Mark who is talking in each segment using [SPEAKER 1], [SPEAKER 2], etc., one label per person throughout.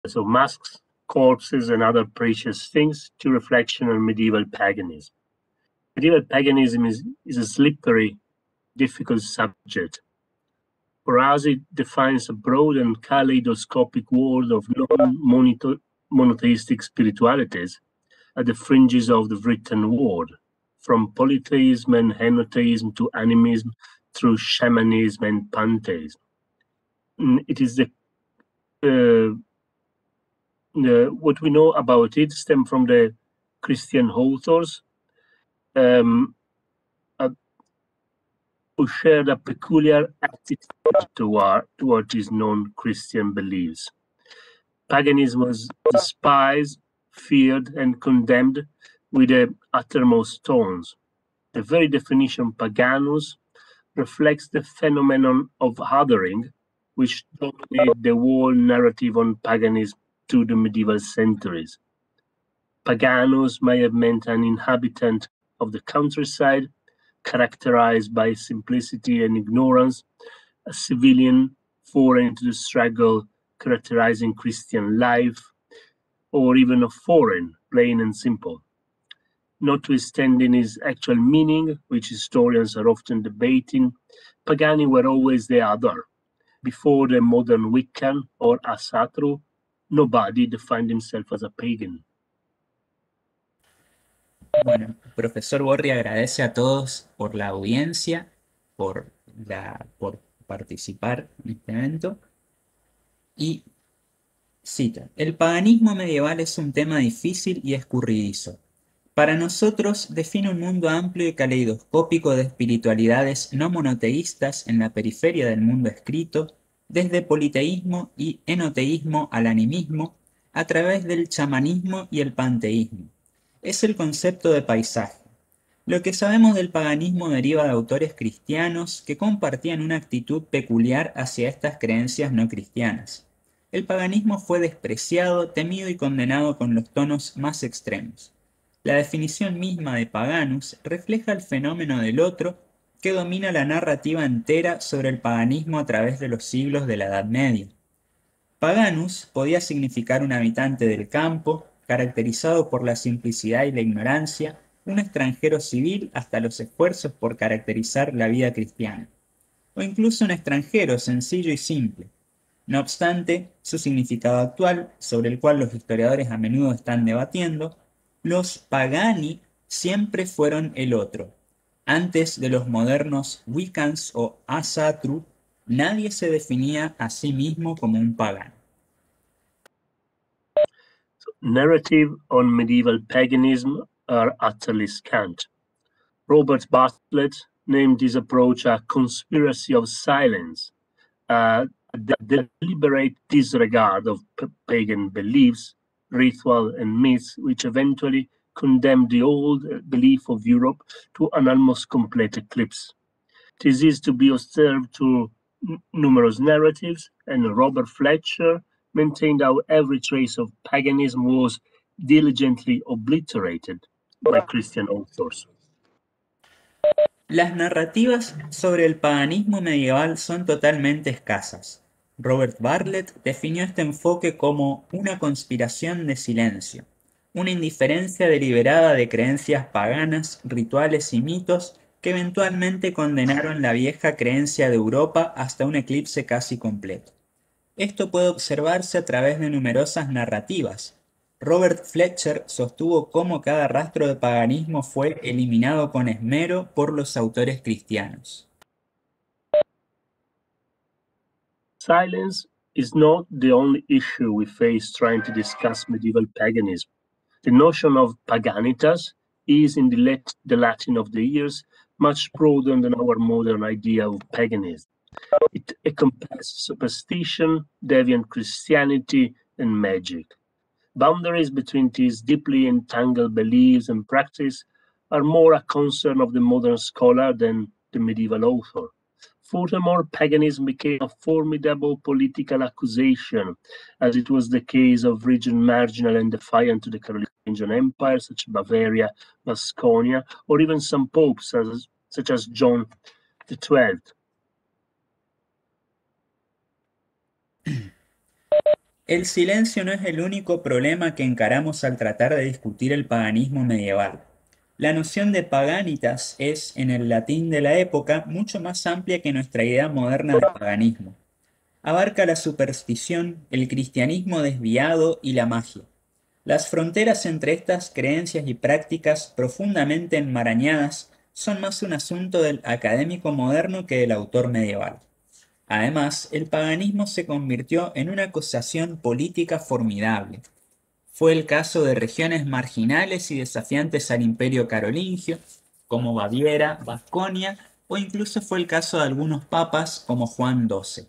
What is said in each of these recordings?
[SPEAKER 1] so masks, corpses, and other precious things to reflection on medieval paganism. Medieval paganism is a slippery, difficult subject. For us, it defines a broad and kaleidoscopic world of non-monotheistic spiritualities at the fringes of the written word, from polytheism and henotheism to animism through shamanism and pantheism. It is what we know about it stem from the Christian authors who shared a peculiar attitude toward these non-Christian beliefs. Paganism was despised, feared, and condemned with the uttermost tones. The very definition paganus reflects the phenomenon of othering, which dominated the whole narrative on paganism through the medieval centuries. Paganus may have meant an inhabitant of the countryside, characterized by simplicity and ignorance, a civilian foreign to the struggle characterizing Christian life, or even a foreign, plain and simple. Notwithstanding his actual meaning, which historians are often debating, Pagani were always the other. Before the modern Wiccan or Asatru, nobody defined himself as a pagan.
[SPEAKER 2] Bueno, profesor Borri agradece a todos por la audiencia, por participar en este evento. Y cita, el paganismo medieval es un tema difícil y escurridizo. Para nosotros define un mundo amplio y caleidoscópico de espiritualidades no monoteístas en la periferia del mundo escrito, desde politeísmo y enoteísmo al animismo, a través del chamanismo y el panteísmo. Es el concepto de paisaje. Lo que sabemos del paganismo deriva de autores cristianos que compartían una actitud peculiar hacia estas creencias no cristianas. El paganismo fue despreciado, temido y condenado con los tonos más extremos. La definición misma de paganus refleja el fenómeno del otro que domina la narrativa entera sobre el paganismo a través de los siglos de la Edad Media. Paganus podía significar un habitante del campo, caracterizado por la simplicidad y la ignorancia, un extranjero civil hasta los esfuerzos por caracterizar la vida cristiana, o incluso un extranjero sencillo y simple. No obstante, su significado actual, sobre el cual los historiadores a menudo están debatiendo, los pagani siempre fueron el otro. Antes de los modernos Wiccans o Asatru, nadie se definía a sí mismo como un pagano.
[SPEAKER 1] Narrative on medieval paganism are utterly scant. Robert Bartlett named this approach a conspiracy of silence, a deliberate disregard of pagan beliefs, ritual, and myths, which eventually condemned the old belief of Europe to an almost complete eclipse. This is to be observed through numerous narratives, and Robert Fletcher maintained how every trace of paganism was diligently obliterated by Christian authors.
[SPEAKER 2] Las narrativas sobre el paganismo medieval son totalmente escasas. Robert Bartlett definió este enfoque como una conspiración de silencio, una indiferencia deliberada de creencias paganas, rituales y mitos que eventualmente condenaron la vieja creencia de Europa hasta un eclipse casi completo. Esto puede observarse a través de numerosas narrativas. Robert Fletcher sostuvo cómo cada rastro de paganismo fue eliminado con esmero por los autores cristianos.
[SPEAKER 1] Silence is not the only issue we face trying to discuss medieval paganism. The notion of paganitas is, in the Latin of the years, much broader than our modern idea of paganism. It encompasses superstition, deviant Christianity, and magic. Boundaries between these deeply entangled beliefs and practice are more a concern of the modern scholar than the medieval author. Furthermore, paganism became a formidable political accusation, as it was the case of regions marginal and defiant to the Carolingian Empire, such as Bavaria, Vasconia, or even some popes, such as John XII.
[SPEAKER 2] El silencio no es el único problema que encaramos al tratar de discutir el paganismo medieval. La noción de paganitas es, en el latín de la época, mucho más amplia que nuestra idea moderna de paganismo. Abarca la superstición, el cristianismo desviado y la magia. Las fronteras entre estas creencias y prácticas profundamente enmarañadas son más un asunto del académico moderno que del autor medieval. Además, el paganismo se convirtió en una acusación política formidable. Fue el caso de regiones marginales y desafiantes al imperio carolingio, como Baviera, Vasconia, o incluso fue el caso de algunos papas como Juan XII.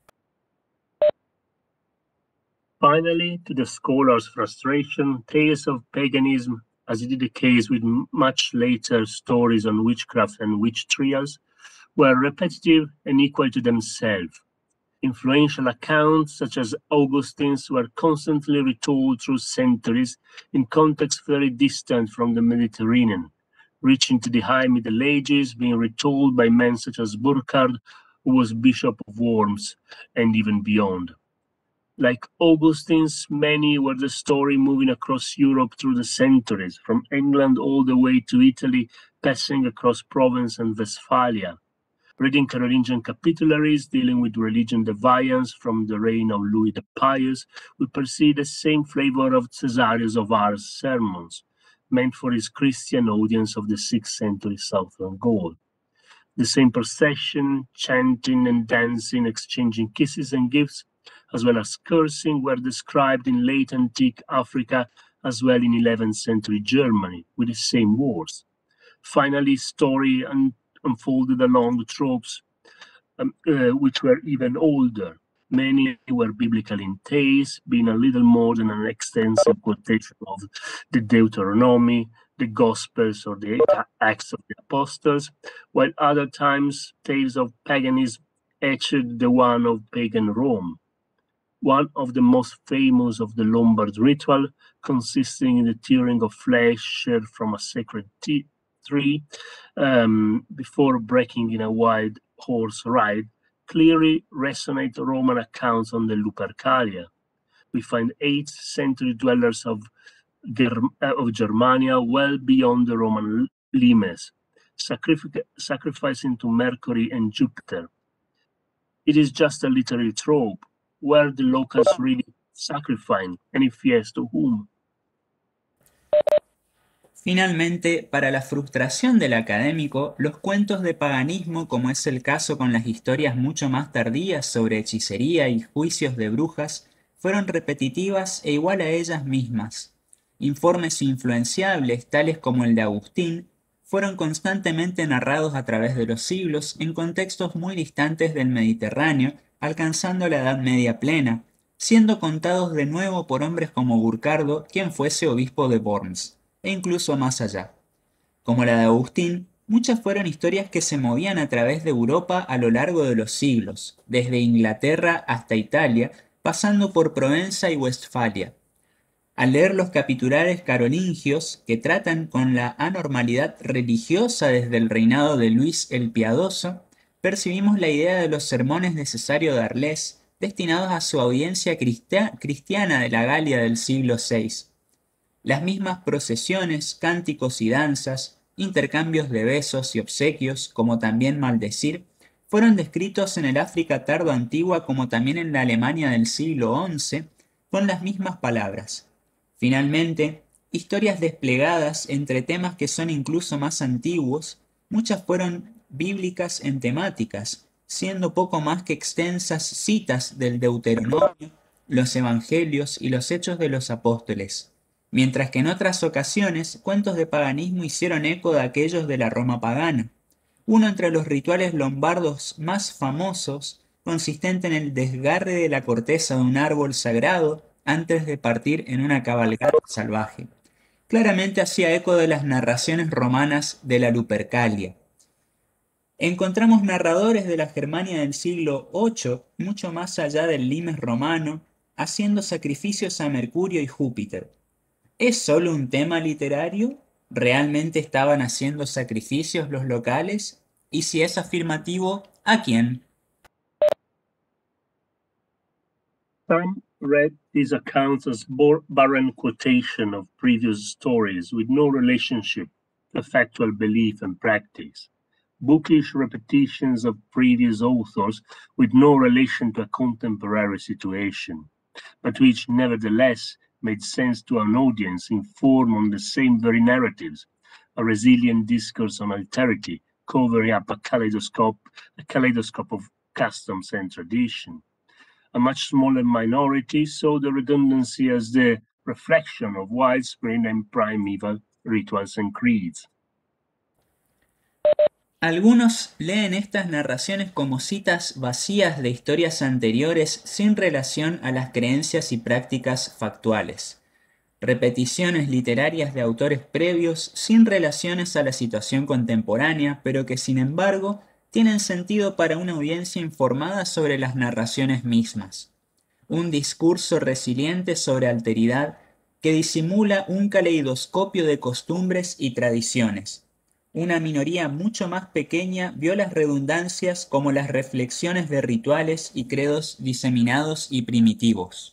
[SPEAKER 1] Finally, to the scholar's frustration, tales of paganism, as it is the case with much later stories on witchcraft and witch trials, were repetitive and equal to themselves. Influential accounts, such as Augustine's, were constantly retold through centuries in contexts very distant from the Mediterranean, reaching to the High Middle Ages, being retold by men such as Burchard, who was Bishop of Worms, and even beyond. Like Augustine's, many were the story moving across Europe through the centuries, from England all the way to Italy, passing across Provence and Westphalia. Reading Carolingian capitularies dealing with religion deviance from the reign of Louis the Pious, we perceive the same flavor of Caesarius of Ars sermons, meant for his Christian audience of the 6th century southern Gaul. The same procession, chanting and dancing, exchanging kisses and gifts, as well as cursing, were described in late antique Africa as well in 11th century Germany, with the same wars. Finally, story unfolded along the tropes, which were even older. Many were biblical in taste, being a little more than an extensive quotation of the Deuteronomy, the Gospels, or the Acts of the Apostles, while other times tales of paganism etched the one of pagan Rome. One of the most famous of the Lombard ritual, consisting in the tearing of flesh shared from a sacred tree before breaking in a wild horse ride, clearly resonate Roman accounts on the Lupercalia. We find 8th century dwellers of Germania well beyond the Roman limes, sacrificing to Mercury and Jupiter. It is just a literary trope. Were the locals really sacrificing, and if yes, to whom?
[SPEAKER 2] Finalmente, para la frustración del académico, los cuentos de paganismo, como es el caso con las historias mucho más tardías sobre hechicería y juicios de brujas, fueron repetitivas e igual a ellas mismas. Informes influenciables, tales como el de Agustín, fueron constantemente narrados a través de los siglos en contextos muy distantes del Mediterráneo, alcanzando la Edad Media plena, siendo contados de nuevo por hombres como Burcardo, quien fuese obispo de Worms, e incluso más allá. Como la de Agustín, muchas fueron historias que se movían a través de Europa a lo largo de los siglos, desde Inglaterra hasta Italia, pasando por Provenza y Westfalia. Al leer los capitulares carolingios, que tratan con la anormalidad religiosa desde el reinado de Luis el Piadoso, percibimos la idea de los sermones de Cesario de Arles, destinados a su audiencia cristiana de la Galia del siglo VI. Las mismas procesiones, cánticos y danzas, intercambios de besos y obsequios, como también maldecir, fueron descritos en el África tardo-antigua como también en la Alemania del siglo XI, con las mismas palabras. Finalmente, historias desplegadas entre temas que son incluso más antiguos, muchas fueron bíblicas en temáticas, siendo poco más que extensas citas del Deuteronomio, los Evangelios y los Hechos de los Apóstoles, mientras que en otras ocasiones cuentos de paganismo hicieron eco de aquellos de la Roma pagana. Uno entre los rituales lombardos más famosos, consistente en el desgarre de la corteza de un árbol sagrado antes de partir en una cabalgata salvaje. Claramente hacía eco de las narraciones romanas de la Lupercalia. Encontramos narradores de la Germania del siglo VIII, mucho más allá del limes romano, haciendo sacrificios a Mercurio y Júpiter. ¿Es solo un tema literario? ¿Realmente estaban haciendo sacrificios los locales? Y si es afirmativo, ¿a quién?
[SPEAKER 1] Some read these accounts as barren quotation of previous stories with no relationship to factual belief and practice, bookish repetitions of previous authors with no relation to a contemporary situation, but which nevertheless made sense to an audience informed on the same very narratives, a resilient discourse on alterity, covering up a kaleidoscope of customs and tradition. A much smaller minority saw the redundancy as the reflection of widespread and primeval rituals and creeds.
[SPEAKER 2] Algunos leen estas narraciones como citas vacías de historias anteriores sin relación a las creencias y prácticas factuales, repeticiones literarias de autores previos sin relaciones a la situación contemporánea, pero que sin embargo tienen sentido para una audiencia informada sobre las narraciones mismas. Un discurso resiliente sobre alteridad que disimula un caleidoscopio de costumbres y tradiciones. Una minoría mucho más pequeña vio las redundancias como las reflexiones de rituales y credos diseminados y primitivos.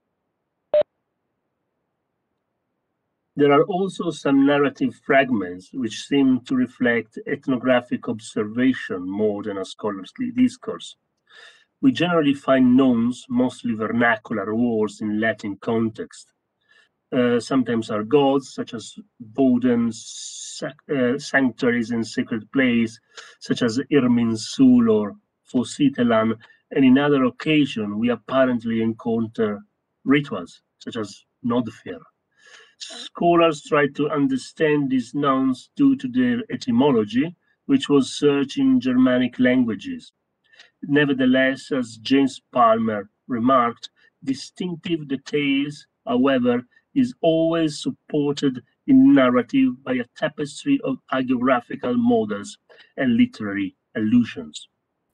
[SPEAKER 1] There are also some narrative fragments which seem to reflect ethnographic observation more than a scholarly discourse. We generally find nouns, mostly vernacular words in Latin context. Sometimes are gods, such as Woden, sanctuaries and sacred places, such as Irminsul or Fositelan, and in other occasions we apparently encounter rituals, such as Nodfir. Scholars try to understand these nouns due to their etymology, which was searched in Germanic languages. Nevertheless, as James Palmer remarked, distinctive details, however, is always supported in narrative by a tapestry of hagiographical models and literary allusions.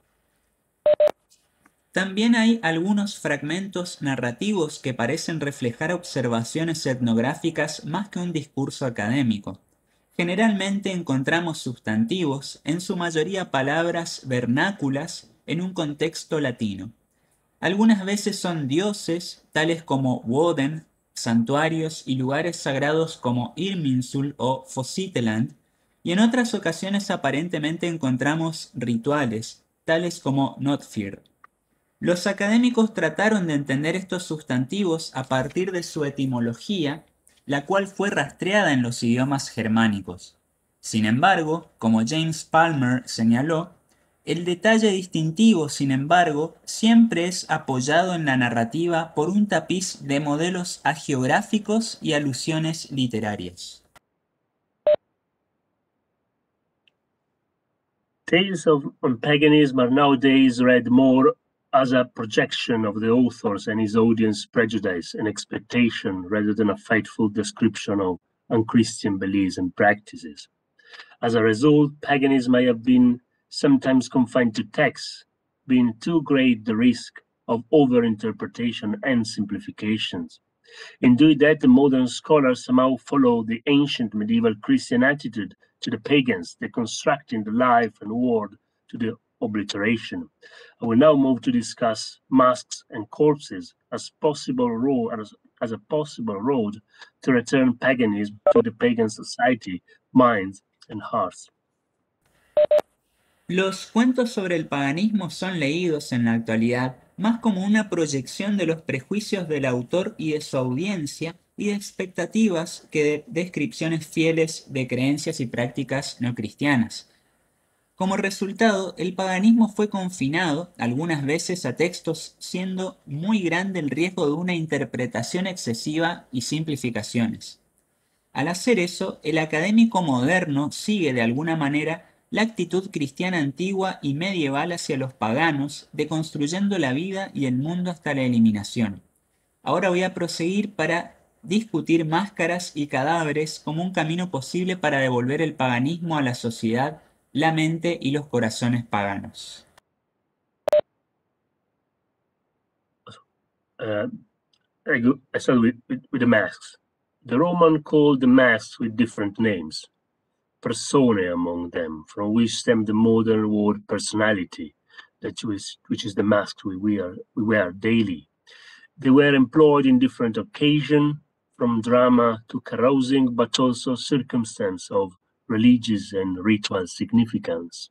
[SPEAKER 2] También hay algunos fragmentos narrativos que parecen reflejar observaciones etnográficas más que un discurso académico. Generalmente encontramos sustantivos, en su mayoría palabras vernáculas, en un contexto latino. Algunas veces son dioses, tales como Woden, santuarios y lugares sagrados como Irminsul o Fositeland, y en otras ocasiones aparentemente encontramos rituales, tales como Notfir. Los académicos trataron de entender estos sustantivos a partir de su etimología, la cual fue rastreada en los idiomas germánicos. Sin embargo, como James Palmer señaló, el detalle distintivo, sin embargo, siempre es apoyado en la narrativa por un tapiz de modelos hagiográficos y alusiones literarias.
[SPEAKER 1] Tales on paganism are nowadays read more as a projection of the author's and his audience prejudice and expectation rather than a faithful description of unchristian beliefs and practices. As a result, paganism may have been sometimes confined to texts, being too great the risk of overinterpretation and simplifications. In doing that, the modern scholars somehow follow the ancient medieval Christian attitude to the pagans, deconstructing the life and word to the obliteration. I will now move to discuss masks and corpses as a possible road to return paganism to the pagan society, minds, and hearts.
[SPEAKER 2] Los cuentos sobre el paganismo son leídos en la actualidad más como una proyección de los prejuicios del autor y de su audiencia y de expectativas que de descripciones fieles de creencias y prácticas no cristianas. Como resultado, el paganismo fue confinado algunas veces a textos, siendo muy grande el riesgo de una interpretación excesiva y simplificaciones. Al hacer eso, el académico moderno sigue de alguna manera la actitud cristiana antigua y medieval hacia los paganos, deconstruyendo la vida y el mundo hasta la eliminación. Ahora voy a proseguir para discutir máscaras y cadáveres como un camino posible para devolver el paganismo a la sociedad, la mente y los corazones paganos.
[SPEAKER 1] I start with the masks. The Roman called the masks with different names. Personae among them, from which stemmed the modern word personality, which is the mask we wear daily. They were employed in different occasions, from drama to carousing, but also circumstance of religious and ritual significance.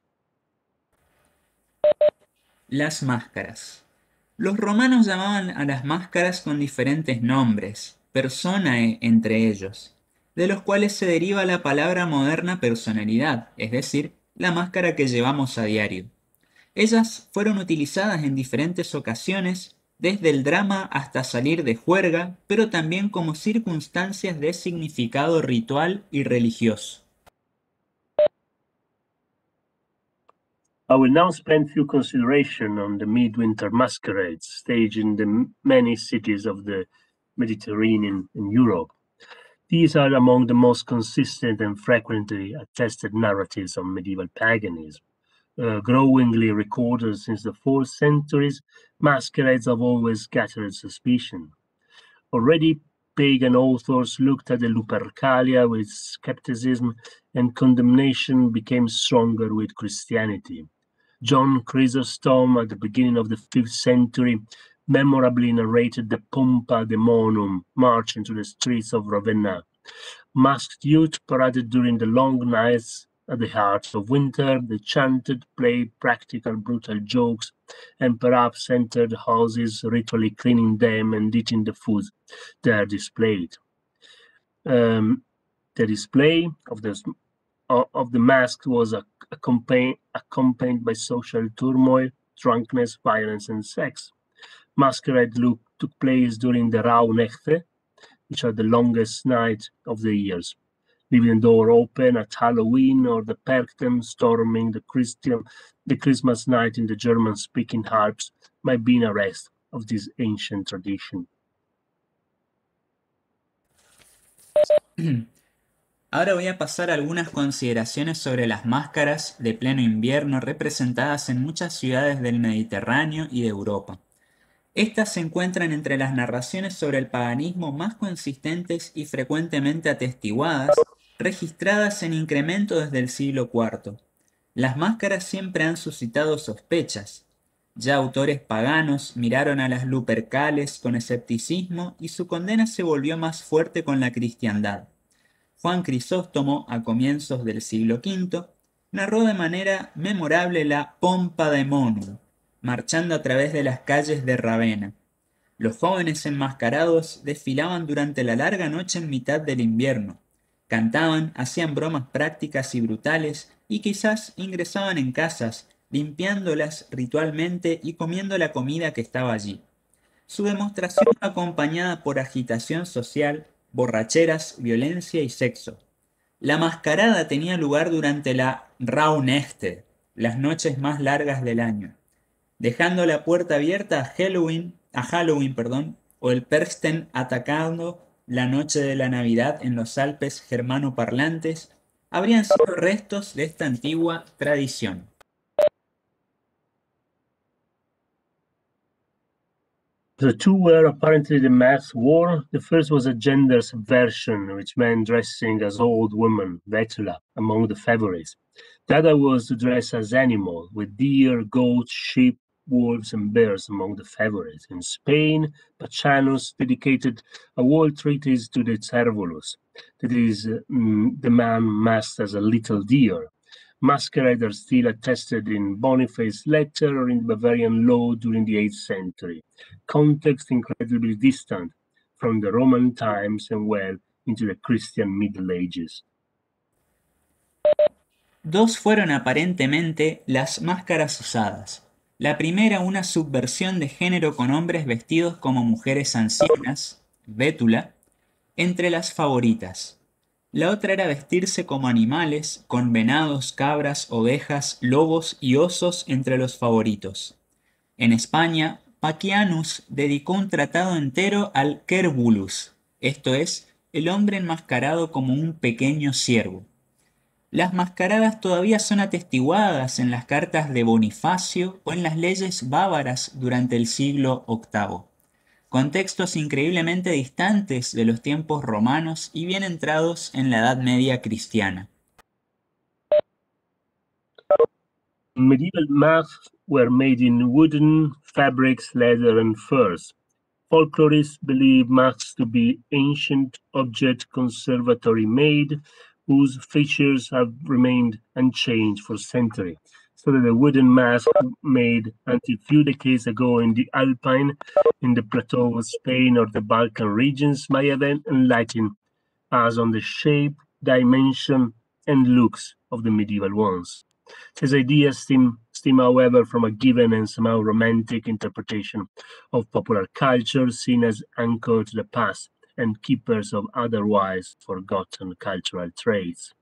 [SPEAKER 2] Las máscaras. Los romanos llamaban a las máscaras con diferentes nombres, personae entre ellos, de los cuales se deriva la palabra moderna personalidad, es decir, la máscara que llevamos a diario. Ellas fueron utilizadas en diferentes ocasiones, desde el drama hasta salir de juerga, pero también como circunstancias de significado ritual y religioso.
[SPEAKER 1] I will now spend few consideration on the midwinter masquerades staged in the many cities of the Mediterranean and Europe. These are among the most consistent and frequently attested narratives of medieval paganism. Growingly recorded since the 4th centuries, masquerades have always gathered suspicion. Already pagan authors looked at the Lupercalia with skepticism, and condemnation became stronger with Christianity. John Chrysostom, at the beginning of the 5th century, memorably narrated the Pompa Daemonum march into the streets of Ravenna. Masked youth paraded during the long nights at the heart of winter. They chanted, played practical, brutal jokes, and perhaps entered houses, ritually cleaning them and eating the food there displayed. The display of the mask was accompanied by social turmoil, drunkenness, violence, and sex. Masquerade took place during the Rauhnächte, which are the longest night of the years, leaving the door open at Halloween, or the Perchtem, storming the Christmas night in the German-speaking Alps, might be an arrest of this ancient tradition.
[SPEAKER 2] Ahora voy a pasar a algunas consideraciones sobre las máscaras de pleno invierno representadas en muchas ciudades del Mediterráneo y de Europa. Estas se encuentran entre las narraciones sobre el paganismo más consistentes y frecuentemente atestiguadas, registradas en incremento desde el siglo IV. Las máscaras siempre han suscitado sospechas. Ya autores paganos miraron a las Lupercales con escepticismo y su condena se volvió más fuerte con la cristiandad. Juan Crisóstomo, a comienzos del siglo V, narró de manera memorable la Pompa Daemonum, marchando a través de las calles de Ravenna. Los jóvenes enmascarados desfilaban durante la larga noche en mitad del invierno. Cantaban, hacían bromas prácticas y brutales y quizás ingresaban en casas, limpiándolas ritualmente y comiendo la comida que estaba allí. Su demostración acompañada por agitación social, borracheras, violencia y sexo. La mascarada tenía lugar durante la Rauhnächte, las noches más largas del año, dejando la puerta abierta a Halloween, o el Perchtem atacando la noche de la Navidad en los Alpes germanoparlantes, habrían sido restos de esta antigua tradición.
[SPEAKER 1] The two were apparently the mask wore. The first was a gender subversion, which meant dressing as old women, vetula, among the favorites. The other was to dress as animal, with deer, goats, sheep, wolves, and bears among the favorites. In Spain, Pacanus dedicated a whole treatise to the Cervulus, that is, the man masked as a little deer. Masquerade are still attested in Boniface's letter or in Bavarian law during the 8th century. Context incredibly distant from the Roman times and well into the Christian Middle Ages.
[SPEAKER 2] Dos fueron aparentemente las máscaras usadas. La primera, una subversión de género con hombres vestidos como mujeres ancianas, vétula, entre las favoritas. La otra era vestirse como animales, con venados, cabras, ovejas, lobos y osos entre los favoritos. En España, Pacianus dedicó un tratado entero al Cervulus, esto es, el hombre enmascarado como un pequeño ciervo. Las mascaradas todavía son atestiguadas en las cartas de Bonifacio o en las leyes bávaras durante el siglo VIII. Contextos increíblemente distantes de los tiempos romanos y bien entrados en la Edad Media cristiana.
[SPEAKER 1] Medieval masks were made in wooden, fabrics, leather, and furs. folklorists believe masks to be ancient object conservatory made, whose features have remained unchanged for centuries. So that the wooden mask made until a few decades ago in the Alpine, in the plateau of Spain or the Balkan regions may have enlightened us on the shape, dimension, and looks of the medieval ones. His ideas stem, however, from a given and somehow romantic interpretation of popular culture, seen as anchored to the past and keepers of otherwise forgotten cultural traits.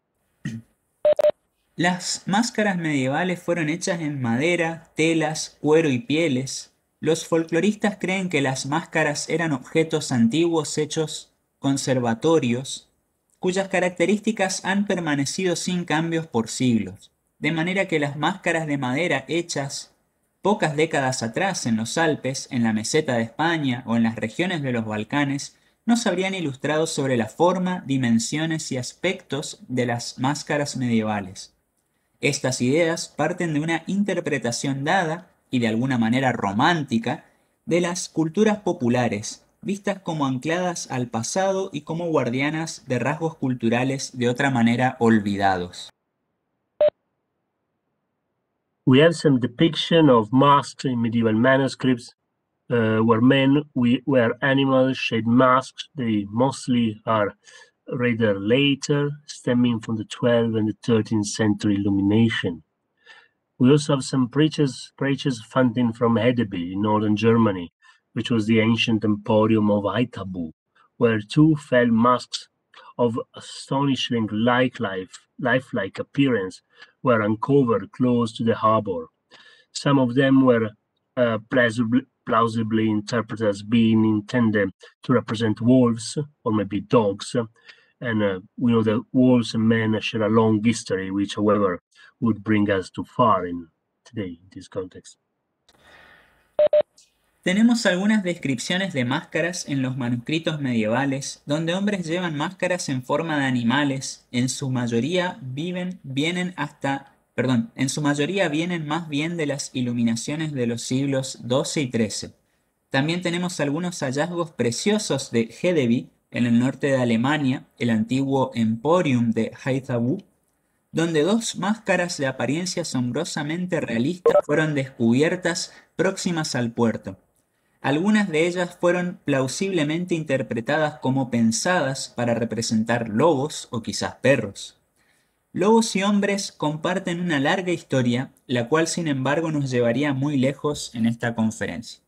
[SPEAKER 2] Las máscaras medievales fueron hechas en madera, telas, cuero y pieles. Los folcloristas creen que las máscaras eran objetos antiguos hechos conservatorios, cuyas características han permanecido sin cambios por siglos, de manera que las máscaras de madera hechas pocas décadas atrás en los Alpes, en la meseta de España o en las regiones de los Balcanes, nos habrían ilustrado sobre la forma, dimensiones y aspectos de las máscaras medievales. Estas ideas parten de una interpretación dada, y de alguna manera romántica, de las culturas populares, vistas como ancladas al pasado y como guardianas de rasgos culturales de otra manera olvidados.
[SPEAKER 1] We have some depiction of masks in medieval manuscripts where men wear animal shaped masks. They mostly are rather later, stemming from the 12th and the 13th century illumination. We also have some preachers funding from Hedeby in northern Germany, which was the ancient emporium of Aitabu, where two fell masks of astonishing lifelike appearance were uncovered close to the harbor. Some of them were plausibly interpreted as being intended to represent wolves or maybe dogs. And we know that wolves and men share a long history, which, however, would bring us too far today in this context.
[SPEAKER 2] Tenemos algunas descripciones de máscaras en los manuscritos medievales, donde hombres llevan máscaras en forma de animales. En su mayoría vienen más bien de las iluminaciones de los siglos XII y XIII. También tenemos algunos hallazgos preciosos de Hedeby, en el norte de Alemania, el antiguo Emporium de Haithabu, donde dos máscaras de apariencia asombrosamente realista fueron descubiertas próximas al puerto. Algunas de ellas fueron plausiblemente interpretadas como pensadas para representar lobos o quizás perros. Lobos y hombres comparten una larga historia, la cual sin embargo nos llevaría muy lejos en esta conferencia.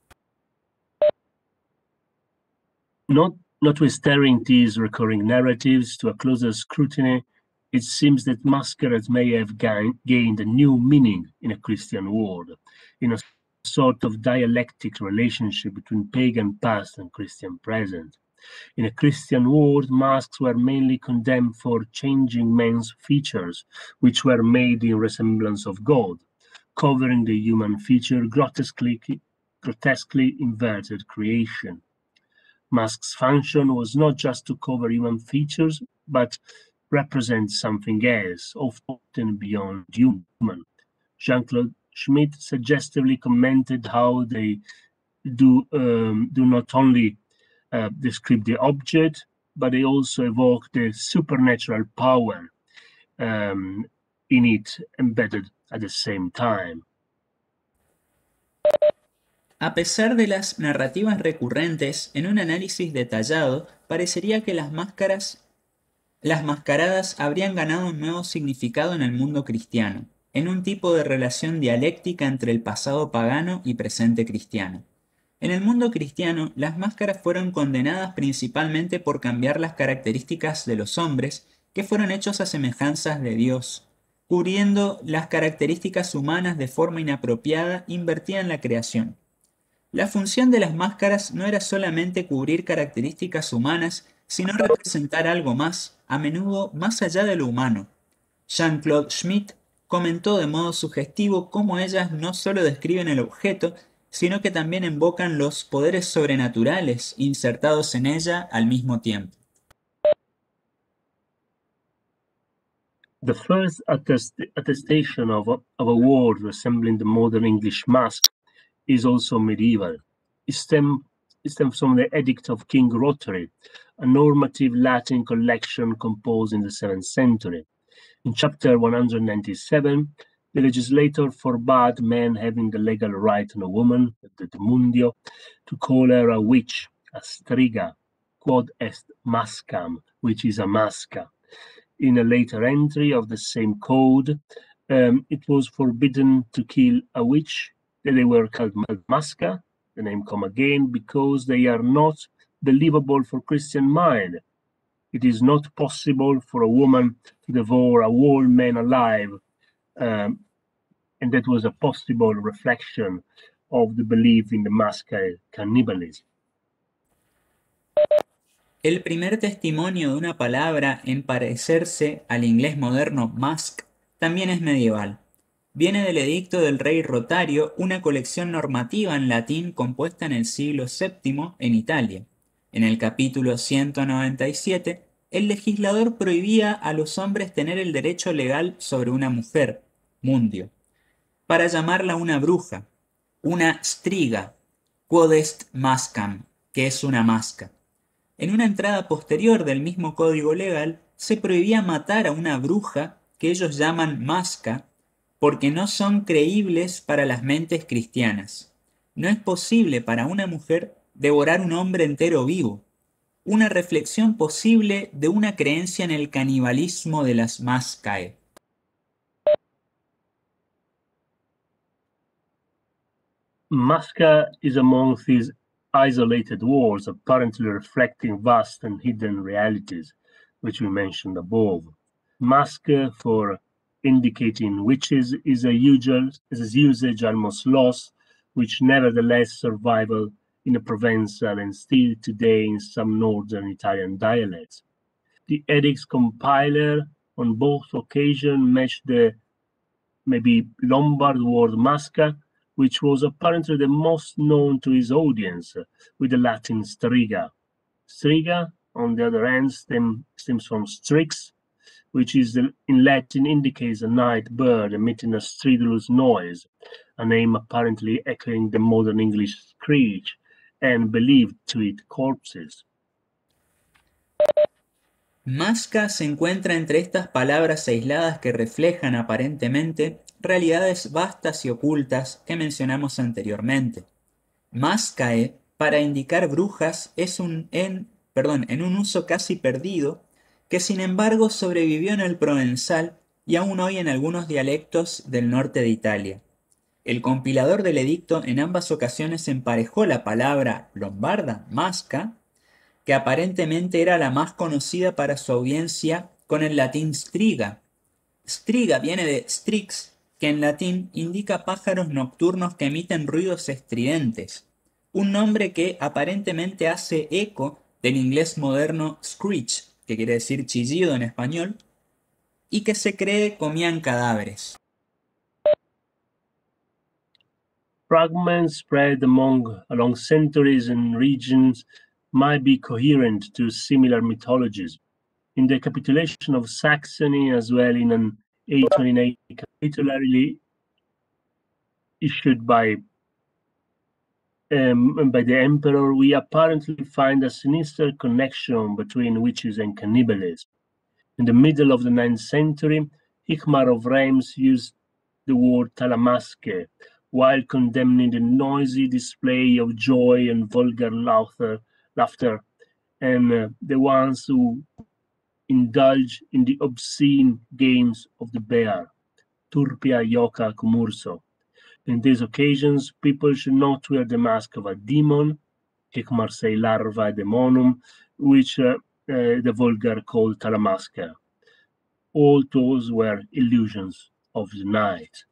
[SPEAKER 1] Notwithstanding these recurring narratives, to a closer scrutiny, it seems that masquerades may have gained a new meaning in a Christian world, in a sort of dialectic relationship between pagan past and Christian present. In a Christian world, masks were mainly condemned for changing men's features, which were made in resemblance of God, covering the human feature grotesquely inverted creation. Masks' function was not just to cover human features, but represent something else, often beyond human. Jean-Claude Schmitt suggestively commented how they do not only describe the object, but they also evoke the supernatural power in it embedded at the same time.
[SPEAKER 2] A pesar de las narrativas recurrentes, en un análisis detallado, parecería que las mascaradas habrían ganado un nuevo significado en el mundo cristiano, en un tipo de relación dialéctica entre el pasado pagano y presente cristiano. En el mundo cristiano, las máscaras fueron condenadas principalmente por cambiar las características de los hombres que fueron hechos a semejanzas de Dios, cubriendo las características humanas de forma inapropiada, invertida en la creación. La función de las máscaras no era solamente cubrir características humanas, sino representar algo más, a menudo más allá de lo humano. Jean-Claude Schmitt comentó de modo sugestivo cómo ellas no solo describen el objeto, sino que también invocan los poderes sobrenaturales insertados en ella al mismo tiempo.
[SPEAKER 1] The first attestation of a word resembling the modern English mask is also medieval. It stems stems from the Edict of King Rotary, a normative Latin collection composed in the 7th century. In chapter 197, the legislator forbade men having the legal right on a woman, the mundio, to call her a witch, a striga, quod est mascam, which is a masca. In a later entry of the same code, it was forbidden to kill a witch. They were called masca, the name come again, because they are not believable for Christian mind. It is not possible for a woman to devour a whole man alive, and that was a possible reflection of the belief in the masca cannibalism.
[SPEAKER 2] El primer testimonio de una palabra en parecerse al inglés moderno mask también es medieval. Viene del edicto del rey Rotario, una colección normativa en latín compuesta en el siglo VII en Italia. En el capítulo 197, el legislador prohibía a los hombres tener el derecho legal sobre una mujer, mundio, para llamarla una bruja, una striga, quod est mascam, que es una masca. En una entrada posterior del mismo código legal, se prohibía matar a una bruja que ellos llaman masca, porque no son creíbles para las mentes cristianas. No es posible para una mujer devorar un hombre entero vivo. Una reflexión posible de una creencia en el canibalismo de las mascae.
[SPEAKER 1] Masca is among these isolated words, apparently reflecting vast and hidden realities, which we mentioned above. Masca, for indicating witches, is a usage almost lost, which nevertheless survival in a Provençal and still today in some northern Italian dialects. The edict's compiler on both occasions matched the maybe Lombard word masca, which was apparently the most known to his audience, with the Latin striga. Striga, on the other hand, stems from strix, which is in Latin indicates a night bird emitting a stridulous noise, a name apparently echoing the modern English screech, and believed to eat corpses.
[SPEAKER 2] Masca se encuentra entre estas palabras aisladas que reflejan aparentemente realidades vastas y ocultas que mencionamos anteriormente. Mascae, para indicar brujas, es en un uso casi perdido, que sin embargo sobrevivió en el provenzal y aún hoy en algunos dialectos del norte de Italia. El compilador del edicto en ambas ocasiones emparejó la palabra lombarda, masca, que aparentemente era la más conocida para su audiencia, con el latín striga. Striga viene de strix, que en latín indica pájaros nocturnos que emiten ruidos estridentes, un nombre que aparentemente hace eco del inglés moderno screech, que quiere decir chillido en español, y que se cree comían cadáveres.
[SPEAKER 1] Fragments spread along centuries and regions might be coherent to similar mythologies. In the capitulation of Saxony, as well in an 828 capitulary issued by the emperor, we apparently find a sinister connection between witches and cannibalism. In the middle of the 9th century, Hikmar of Reims used the word talamasque, while condemning the noisy display of joy and vulgar laughter, and the ones who indulge in the obscene games of the bear, turpia ioca comurso. In these occasions, people should not wear the mask of a demon, Hikmar say larva demonum, which the vulgar called talamasca. All those were illusions of the night.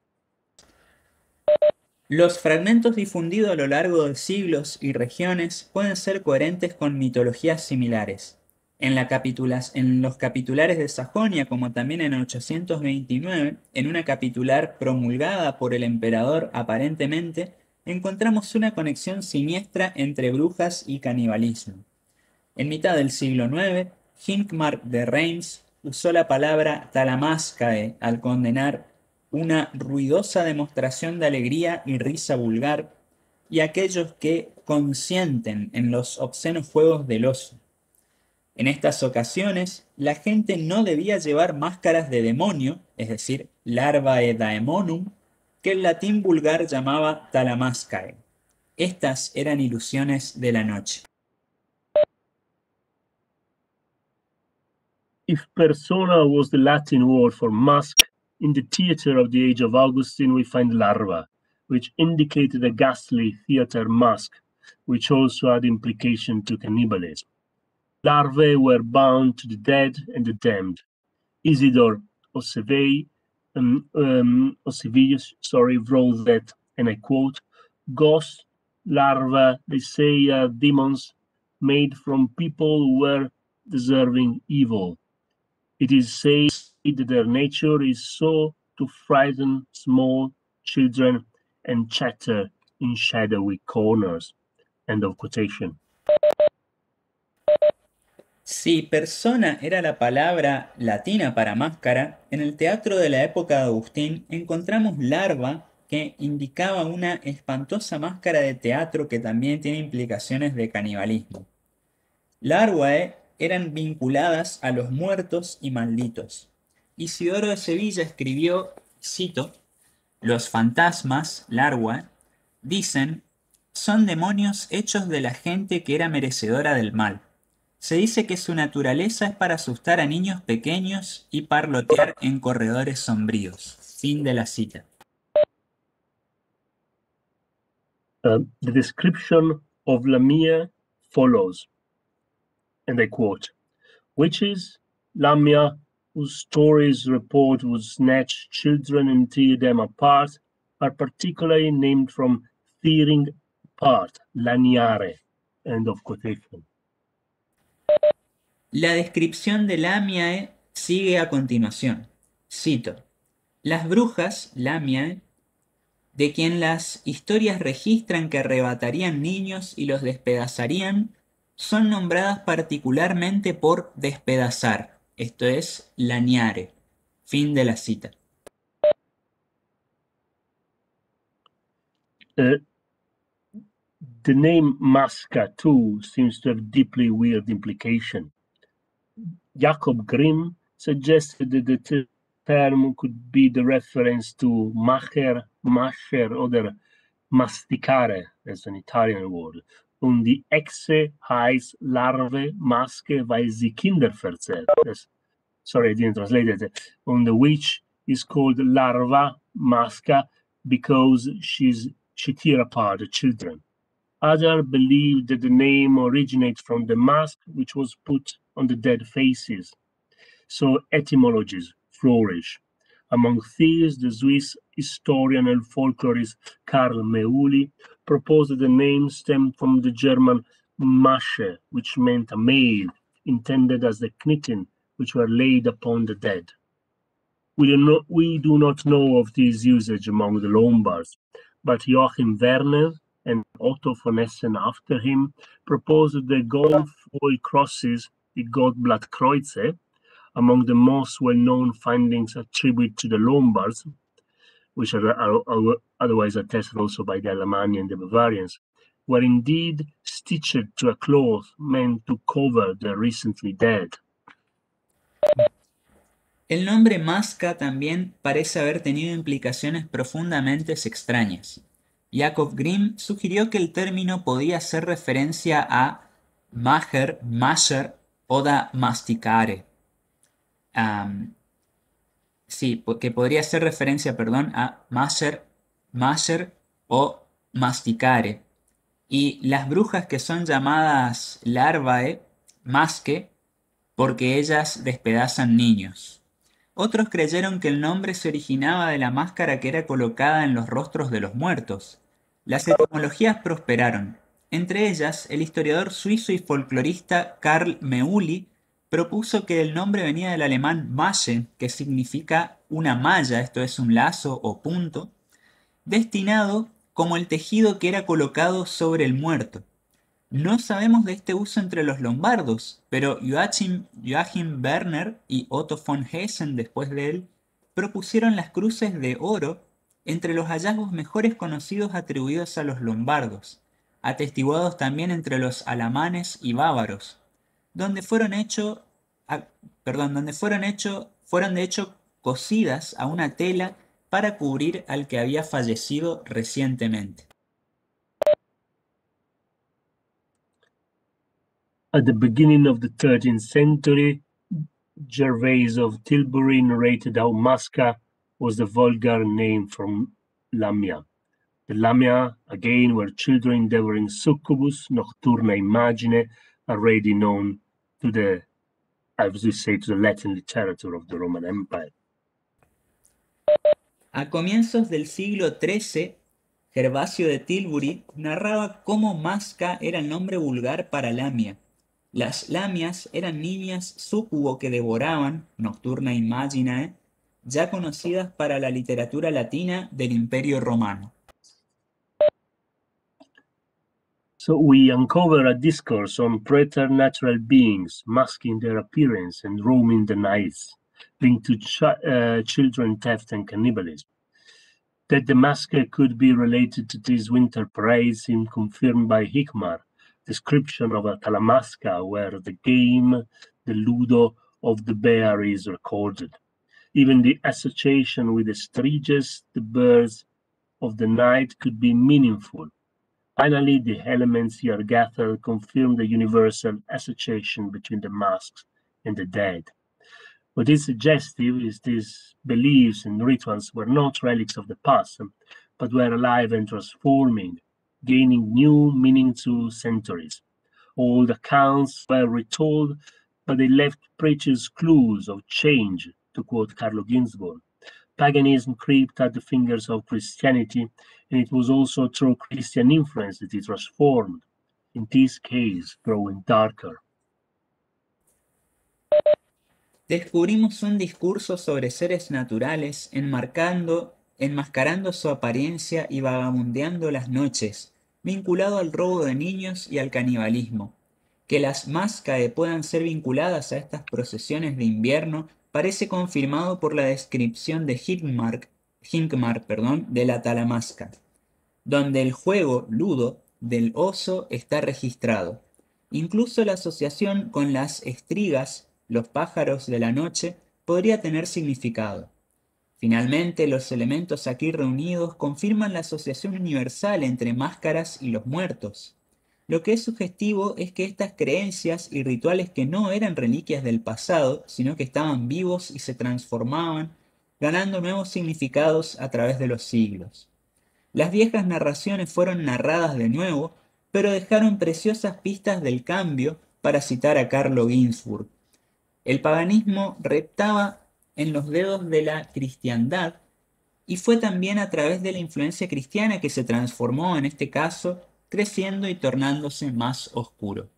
[SPEAKER 2] Los fragmentos difundidos a lo largo de siglos y regiones pueden ser coherentes con mitologías similares. En los capitulares de Sajonia, como también en 829, en una capitular promulgada por el emperador aparentemente, encontramos una conexión siniestra entre brujas y canibalismo. En mitad del siglo IX, Hincmar de Reims usó la palabra talamascae al condenar una ruidosa demostración de alegría y risa vulgar, y aquellos que consienten en los obscenos juegos del oso. En estas ocasiones, la gente no debía llevar máscaras de demonio, es decir, larvae daemonum, que el latín vulgar llamaba talamascae. Estas eran ilusiones de la noche.
[SPEAKER 1] If persona was the Latin word for mask, in the theatre of the age of Augustine we find larva, which indicated a ghastly theatre mask, which also had implication to cannibalism. Larvae were bound to the dead and the damned. Isidore Ossevius wrote that, and I quote, "Ghost larvae, they say, are demons made from people who were deserving evil. It is said that their nature is so to frighten small children and chatter in shadowy corners." End of quotation.
[SPEAKER 2] Si persona era la palabra latina para máscara, en el teatro de la época de Agustín encontramos larva, que indicaba una espantosa máscara de teatro que también tiene implicaciones de canibalismo. Larvae eran vinculadas a los muertos y malditos. Isidoro de Sevilla escribió, cito, "Los fantasmas, larvae, dicen, son demonios hechos de la gente que era merecedora del mal. Se dice que su naturaleza es para asustar a niños pequeños y parlotear en corredores sombríos." Fin de la cita.
[SPEAKER 1] The description of Lamia follows, and I quote, "Witches, Lamia, whose stories report would snatch children and tear them apart, are particularly named from tearing apart, laniare." End of quotation.
[SPEAKER 2] La descripción de Lamiae sigue a continuación. Cito: "Las brujas, Lamiae, de quien las historias registran que arrebatarían niños y los despedazarían, son nombradas particularmente por despedazar, esto es, laniare." Fin de la cita.
[SPEAKER 1] The name Masca, too, seems to have deeply weird implication. Jacob Grimm suggested that the term could be the reference to macher, mascher, or masticare, as an Italian word, die Echse heißt Larve, Maske, weil sie Kinder verzehrt. Sorry, I didn't translate it. The witch is called Larva Masca because she tear apart the children. Others believe that the name originates from the mask which was put on the dead faces. So etymologies flourish. Among these, the Swiss historian and folklorist Karl Meuli proposed that the name stemmed from the German Masche, which meant a mail intended as the knitting which were laid upon the dead. We do not know of this usage among the Lombards, but Joachim Werner and Otto von Essen after him proposed the Goldfoy crosses, the Goldblattkreuze, among the most well-known findings attributed to the Lombards, which are otherwise attested also by the Alemanni and the Bavarians, were indeed stitched to a cloth meant to cover the recently dead.
[SPEAKER 2] El nombre Masca también parece haber tenido implicaciones profundamente extrañas. Jacob Grimm sugirió que el término podía hacer referencia a mager, masher o da masticare. Que podría hacer referencia, a masher o masticare. Y las brujas que son llamadas larvae, masque, porque ellas despedazan niños. Otros creyeron que el nombre se originaba de la máscara que era colocada en los rostros de los muertos. Las etimologías prosperaron. Entre ellas, el historiador suizo y folclorista Karl Meuli propuso que el nombre venía del alemán Masche, que significa una malla, esto es un lazo o punto, destinado como el tejido que era colocado sobre el muerto. No sabemos de este uso entre los lombardos, pero Joachim Werner y Otto von Essen, después de él, propusieron las cruces de oro entre los hallazgos mejores conocidos atribuidos a los lombardos. atestiguados también entre los alamanes y bávaros, donde fueron de hecho cosidas a una tela para cubrir al que había fallecido recientemente.
[SPEAKER 1] At the beginning of the 13th century, Gervase of Tilbury narrated how Masca was the vulgar name from Lamia. The Lamia, again, were children endeavoring succubus nocturna imagine, already known to the, as we say, to the Latin literature of the Roman Empire.
[SPEAKER 2] A comienzos del siglo XIII, Gervasio de Tilbury narraba cómo Masca era el nombre vulgar para Lamia. Las lamias eran niñas súcubo que devoraban, nocturna imaginae, ya conocidas para la literatura latina del Imperio Romano.
[SPEAKER 1] So we uncover a discourse on preternatural beings masking their appearance and roaming the nights, linked to children theft and cannibalism. That the massacre could be related to these winter parades seemed confirmed by Hikmar, description of a talamasca where the game, the ludo of the bear is recorded. Even the association with the striges, the birds of the night, could be meaningful. Finally, the elements here gathered confirm the universal association between the masks and the dead. What is suggestive is these beliefs and rituals were not relics of the past, but were alive and transforming, gaining new meaning through centuries. Old accounts were retold, but they left precious clues of change, to quote Carlo Ginzburg. Paganism crept at the fingers of Christianity, and it was also through Christian influence that it transformed, in this case, growing darker.
[SPEAKER 2] Descubrimos un discurso sobre seres naturales enmascarando su apariencia y vagabundeando las noches, vinculado al robo de niños y al canibalismo. Que las Mascae puedan ser vinculadas a estas procesiones de invierno parece confirmado por la descripción de Hincmar, de la talamasca, donde el juego ludo del oso está registrado. Incluso la asociación con las estrigas, los pájaros de la noche, podría tener significado. Finalmente, los elementos aquí reunidos confirman la asociación universal entre máscaras y los muertos. Lo que es sugestivo es que estas creencias y rituales que no eran reliquias del pasado, sino que estaban vivos y se transformaban, ganando nuevos significados a través de los siglos. Las viejas narraciones fueron narradas de nuevo, pero dejaron preciosas pistas del cambio, para citar a Carlo Ginzburg. El paganismo reptaba en los dedos de la cristiandad y fue también a través de la influencia cristiana que se transformó, en este caso, creciendo y tornándose más oscuro.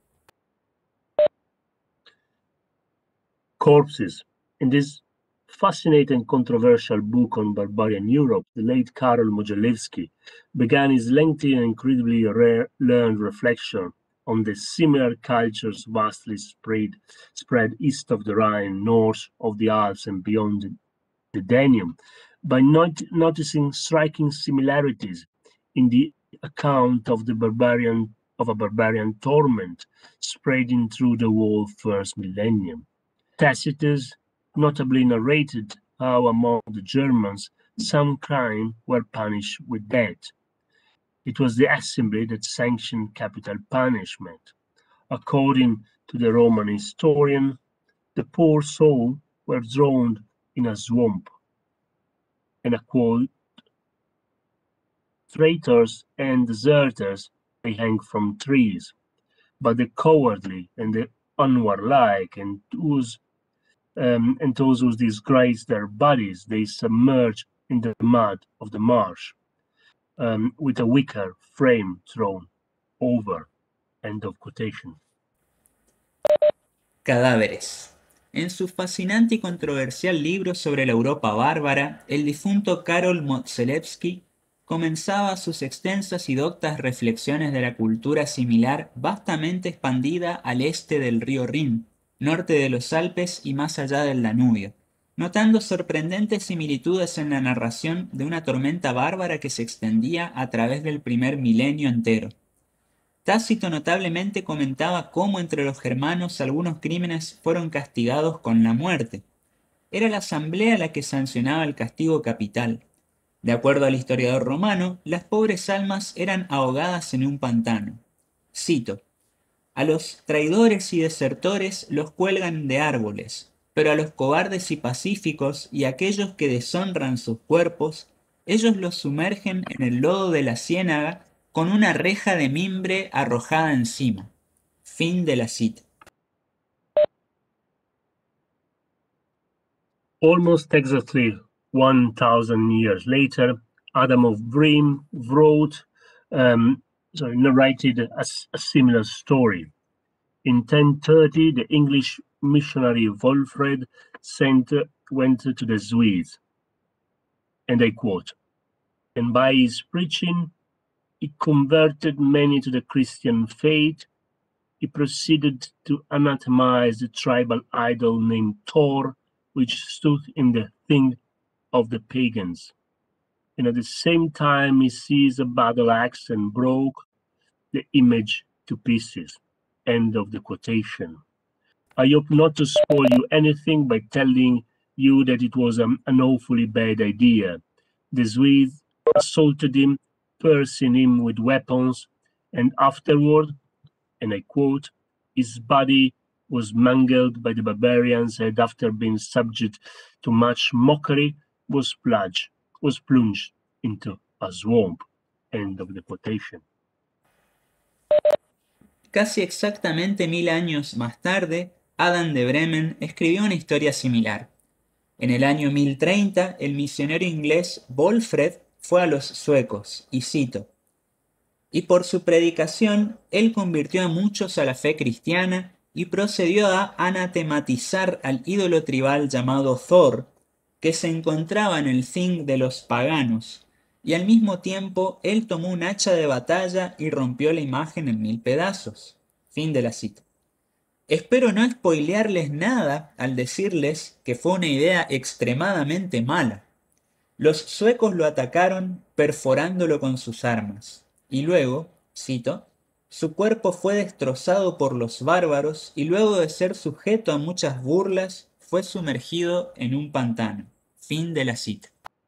[SPEAKER 1] Corpses. In this fascinating controversial book on barbarian Europe, the late Karol Modzelewski began his lengthy and incredibly learned reflection on the similar cultures vastly spread east of the Rhine, north of the Alps, and beyond the Danube, by noticing striking similarities in the account of a barbarian torment spreading through the whole first millennium. Tacitus notably narrated how among the Germans some crimes were punished with death. It was the assembly that sanctioned capital punishment. According to the Roman historian, the poor souls were drowned in a swamp. And I quote, traitors and deserters may hang from trees, but the cowardly and the unwarlike and those who disgrace their bodies, they submerge in the mud of the marsh. With a wicker frame thrown over. End of quotation.
[SPEAKER 2] Cadáveres. En su fascinante y controversial libro sobre la Europa bárbara, el difunto Karol Modzelewski comenzaba sus extensas y doctas reflexiones de la cultura similar vastamente expandida al este del río Rin, norte de los Alpes y más allá del Danubio, notando sorprendentes similitudes en la narración de una tormenta bárbara que se extendía a través del primer milenio entero. Tácito notablemente comentaba cómo entre los germanos algunos crímenes fueron castigados con la muerte. Era la asamblea la que sancionaba el castigo capital. De acuerdo al historiador romano, las pobres almas eran ahogadas en un pantano. Cito: a los traidores y desertores los cuelgan de árboles, pero a los cobardes y pacíficos y a aquellos que deshonran sus cuerpos, ellos los sumergen en el lodo de la ciénaga con una reja de mimbre arrojada encima. Fin de la cita.
[SPEAKER 1] Almost exactly 1,000 years later, Adam of Bream narrated a similar story. In 1030, the English missionary Wolfred went to the Swedes, and I quote, "And by his preaching, he converted many to the Christian faith. He proceeded to anathemize the tribal idol named Thor, which stood in the thing of the pagans. And at the same time, he seized a battle axe and broke the image to pieces." End of the quotation. I hope not to spoil you anything by telling you that it was an awfully bad idea. The Swedes assaulted him, piercing him with weapons, and afterward, and I quote, "his body was mangled by the barbarians, and after being subject to much mockery, was plunged into a swamp." End of the quotation.
[SPEAKER 2] Casi exactamente 1000 años más tarde, Adam de Bremen escribió una historia similar. En el año 1030, el misionero inglés Wolfred fue a los suecos, y cito: y por su predicación, él convirtió a muchos a la fe cristiana y procedió a anatematizar al ídolo tribal llamado Thor, que se encontraba en el Thing de los paganos, y al mismo tiempo él tomó un hacha de batalla y rompió la imagen en 1000 pedazos. Fin de la cita. Espero no spoilearles nada al decirles que fue una idea extremadamente mala. Los suecos lo atacaron perforándolo con sus armas, y luego, cito, su cuerpo fue destrozado por los bárbaros y luego de ser sujeto a muchas burlas, fue sumergido en un pantano. Fin de la cita.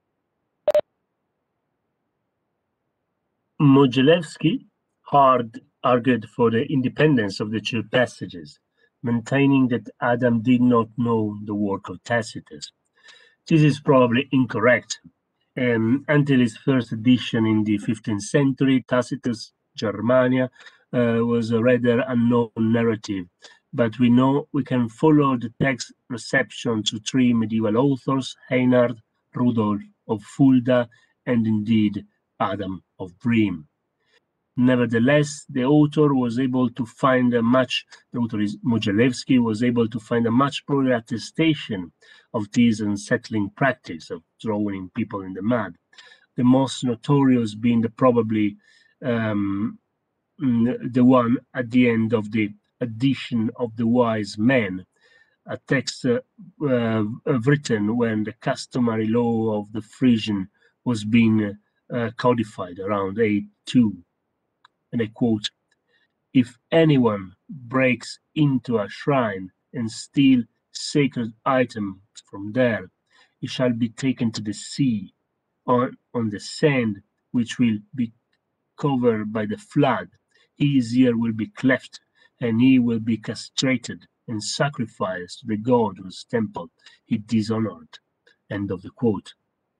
[SPEAKER 1] Mogilevsky argued for the independence of the two passages, maintaining that Adam did not know the work of Tacitus. This is probably incorrect. Until its first edition in the 15th century, Tacitus' Germania was a rather unknown narrative, but we know we can follow the text reception to three medieval authors, Einhard, Rudolf of Fulda, and indeed Adam of Bream. Nevertheless, the author was able to find Mogilevsky was able to find a much broader attestation of this unsettling practice of throwing people in the mud. The most notorious being probably the one at the end of the edition of the Wise Men, a text written when the customary law of the Frisian was being codified around 802. And I quote, "If anyone breaks into a shrine and steal sacred items from there, he shall be taken to the sea on the sand, which will be covered by the flood. His ear will be cleft, and he will be castrated and sacrificed to the god whose temple he dishonored." End of the quote.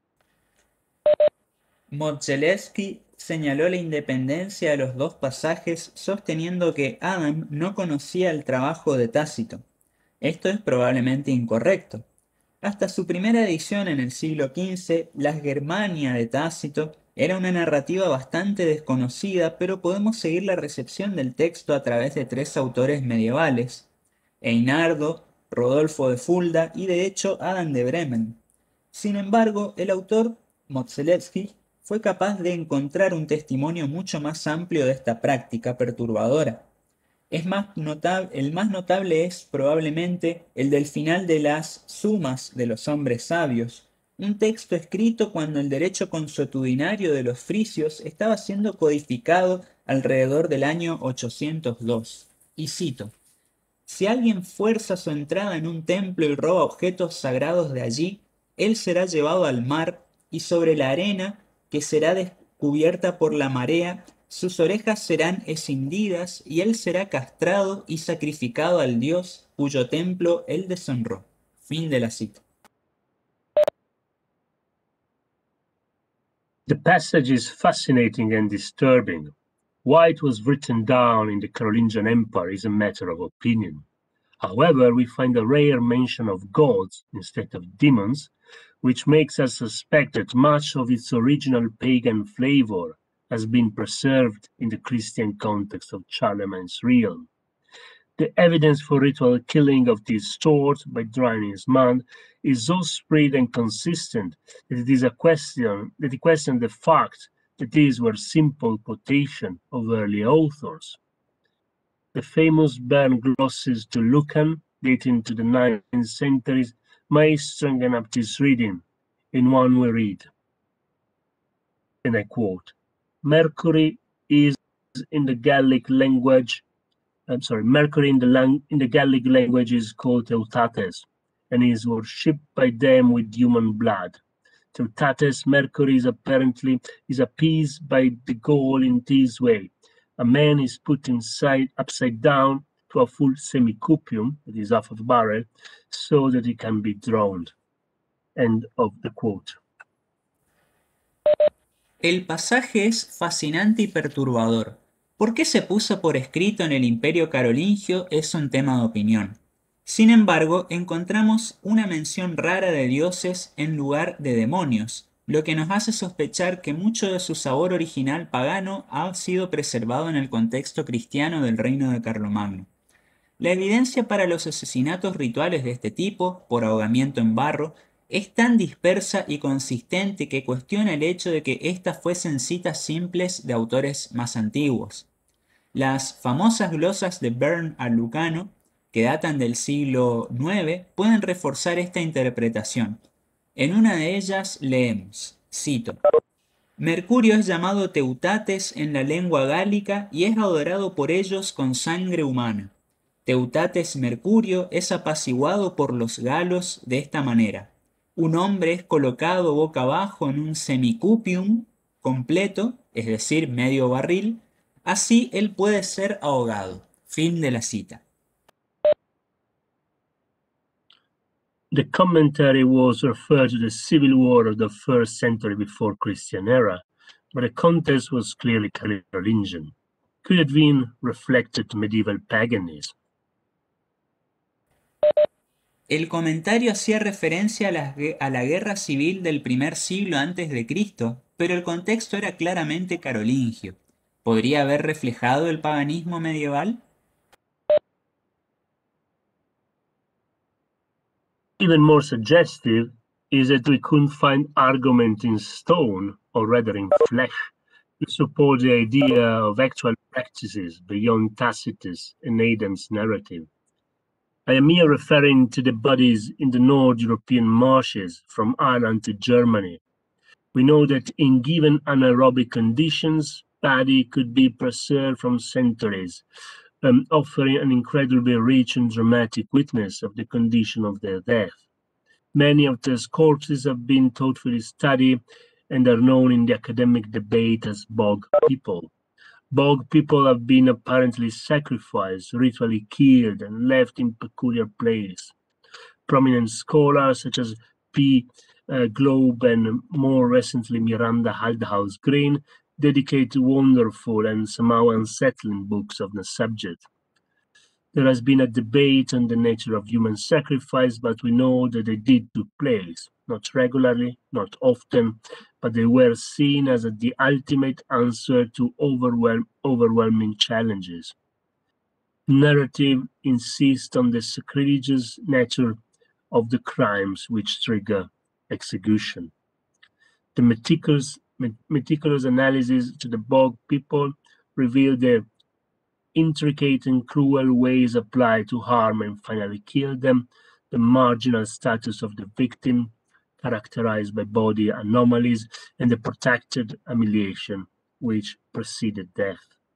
[SPEAKER 2] Mogilevsky señaló la independencia de los dos pasajes sosteniendo que Adam no conocía el trabajo de Tácito. Esto es probablemente incorrecto. Hasta su primera edición en el siglo XV, la Germania de Tácito era una narrativa bastante desconocida, pero podemos seguir la recepción del texto a través de tres autores medievales: Einardo, Rodolfo de Fulda y de hecho Adam de Bremen. Sin embargo, el autor Mogilevsky fue capaz de encontrar un testimonio mucho más amplio de esta práctica perturbadora. El más notable es probablemente el del final de las Sumas de los hombres sabios, un texto escrito cuando el derecho consuetudinario de los frisios estaba siendo codificado alrededor del año 802. Y cito: si alguien fuerza su entrada en un templo y roba objetos sagrados de allí, él será llevado al mar, y sobre la arena, que será descubierta por la marea, sus orejas serán escindidas, y él será castrado y sacrificado al dios cuyo templo él deshonró. Fin de la cita.
[SPEAKER 1] The passage is fascinating and disturbing. Why it was written down in the Carolingian Empire is a matter of opinion. However, we find a rare mention of gods instead of demons, which makes us suspect that much of its original pagan flavor has been preserved in the Christian context of Charlemagne's realm. The evidence for ritual killing of these stores by drying his mud is so spread and consistent that it questions the fact that these were simple quotations of early authors. The famous Bern glosses to Lucan, dating to the 9th century, may strengthen up this reading. In one we read, and I quote, Mercury is in the Gallic language, Mercury in the Gallic language is called Teutates, and is worshipped by them with human blood. Teutates, Mercury is appeased by the goal in this way. A man is put upside down to a full semicupium, that is half of a barrel, so that he can be drowned. End of the quote.
[SPEAKER 2] El pasaje es fascinante y perturbador. ¿Por qué se puso por escrito en el Imperio Carolingio? Es un tema de opinión. Sin embargo, encontramos una mención rara de dioses en lugar de demonios, lo que nos hace sospechar que mucho de su sabor original pagano ha sido preservado en el contexto cristiano del reino de Carlomagno. La evidencia para los asesinatos rituales de este tipo, por ahogamiento en barro, es tan dispersa y consistente que cuestiona el hecho de que éstas fuesen citas simples de autores más antiguos. Las famosas glosas de Bern a Lucano, que datan del siglo IX, pueden reforzar esta interpretación. En una de ellas leemos, cito, Mercurio es llamado Teutates en la lengua gálica y es adorado por ellos con sangre humana. Teutates Mercurio es apaciguado por los galos de esta manera. Un hombre es colocado boca abajo en un semicupium completo, es decir, medio barril, así él puede ser ahogado. Fin de la cita.
[SPEAKER 1] The commentary was referred to the civil war of the 1st century before Christian era, but the context was clearly Carolingian. Could it have been reflected medieval paganism?
[SPEAKER 2] El comentario hacía referencia a la guerra civil del primer siglo antes de Cristo, pero el contexto era claramente carolingio. ¿Podría haber reflejado el paganismo medieval?
[SPEAKER 1] Even more suggestive is that we couldn't find argument in stone, or rather in flesh, to support the idea of actual practices beyond Tacitus and Aidan's narrative. I am here referring to the bodies in the North European marshes from Ireland to Germany. We know that in given anaerobic conditions, paddy could be preserved from centuries, offering an incredibly rich and dramatic witness of the condition of their death. Many of these corpses have been thoughtfully studied and are known in the academic debate as bog people. Bog people have been apparently sacrificed, ritually killed, and left in peculiar place. Prominent scholars such as P. Globe and more recently Miranda Haldhaus Green dedicate wonderful and somehow unsettling books of the subject. There has been a debate on the nature of human sacrifice, but we know that they did take place, not regularly, not often, but they were seen as the ultimate answer to overwhelming challenges. Narrative insists on the sacrilegious nature of the crimes which trigger execution. The meticulous analysis to the bog people reveal the intricate and cruel ways applied to harm and finally kill them, the marginal status of the victim, characterized by body anomalies and the protracted humiliation which preceded death.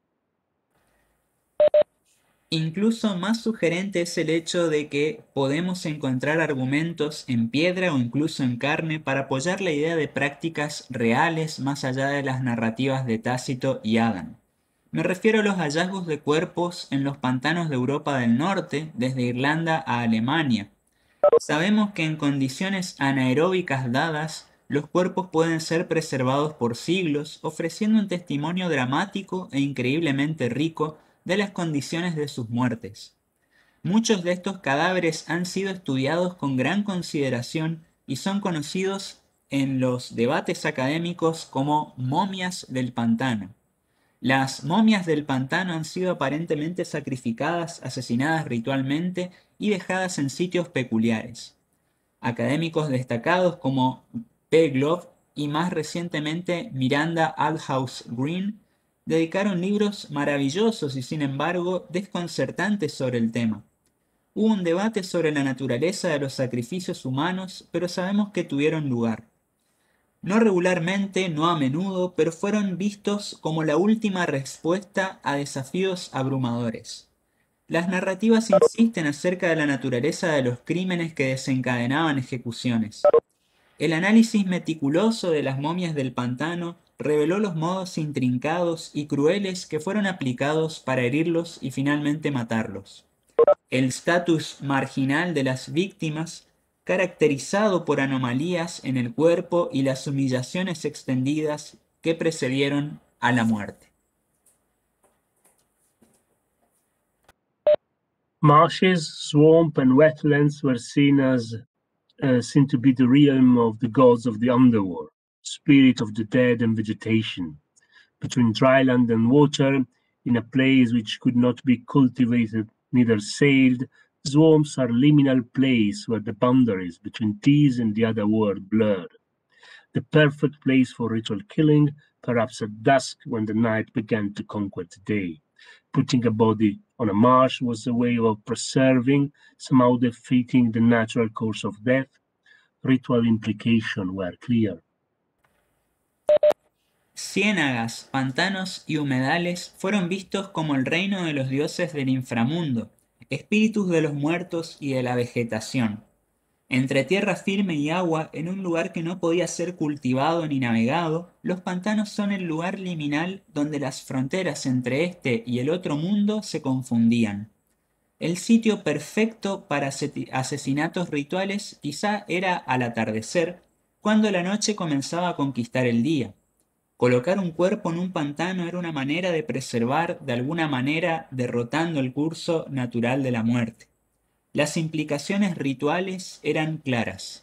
[SPEAKER 2] Incluso más sugerente es el hecho de que podemos encontrar argumentos en piedra o incluso en carne para apoyar la idea de prácticas reales más allá de las narrativas de Tácito y Adán. Me refiero a los hallazgos de cuerpos en los pantanos de Europa del Norte, desde Irlanda a Alemania. Sabemos que en condiciones anaeróbicas dadas, los cuerpos pueden ser preservados por siglos, ofreciendo un testimonio dramático e increíblemente rico de las condiciones de sus muertes. Muchos de estos cadáveres han sido estudiados con gran consideración y son conocidos en los debates académicos como momias del pantano. Las momias del pantano han sido aparentemente sacrificadas, asesinadas ritualmente y dejadas en sitios peculiares. Académicos destacados como P. Glove y más recientemente Miranda Aldhouse Green dedicaron libros maravillosos y sin embargo desconcertantes sobre el tema. Hubo un debate sobre la naturaleza de los sacrificios humanos, pero sabemos que tuvieron lugar. No regularmente, no a menudo, pero fueron vistos como la última respuesta a desafíos abrumadores. Las narrativas insisten acerca de la naturaleza de los crímenes que desencadenaban ejecuciones. El análisis meticuloso de las momias del pantano reveló los modos intrincados y crueles que fueron aplicados para herirlos y finalmente matarlos. El status marginal de las víctimas, caracterizado por anomalías en el cuerpo y las humillaciones extendidas que precedieron a la muerte.
[SPEAKER 1] Marshes, swamp, and wetlands were seen to be the realm of the gods of the underworld, spirit of the dead and vegetation. Between dry land and water, in a place which could not be cultivated, neither sailed, swamps are liminal place where the boundaries between these and the other world blurred. The perfect place for ritual killing, perhaps at dusk when the night began to conquer the day. Putting a body on a marsh was a way of preserving, somehow defeating the natural course of death. Ritual implications were clear.
[SPEAKER 2] Ciénagas, pantanos y humedales fueron vistos como el reino de los dioses del inframundo, espíritus de los muertos y de la vegetación. Entre tierra firme y agua, en un lugar que no podía ser cultivado ni navegado, los pantanos son el lugar liminal donde las fronteras entre este y el otro mundo se confundían. El sitio perfecto para asesinatos rituales quizá era al atardecer, cuando la noche comenzaba a conquistar el día. Colocar un cuerpo en un pantano era una manera de preservar, de alguna manera, derrotando el curso natural de la muerte. Las implicaciones rituales eran claras.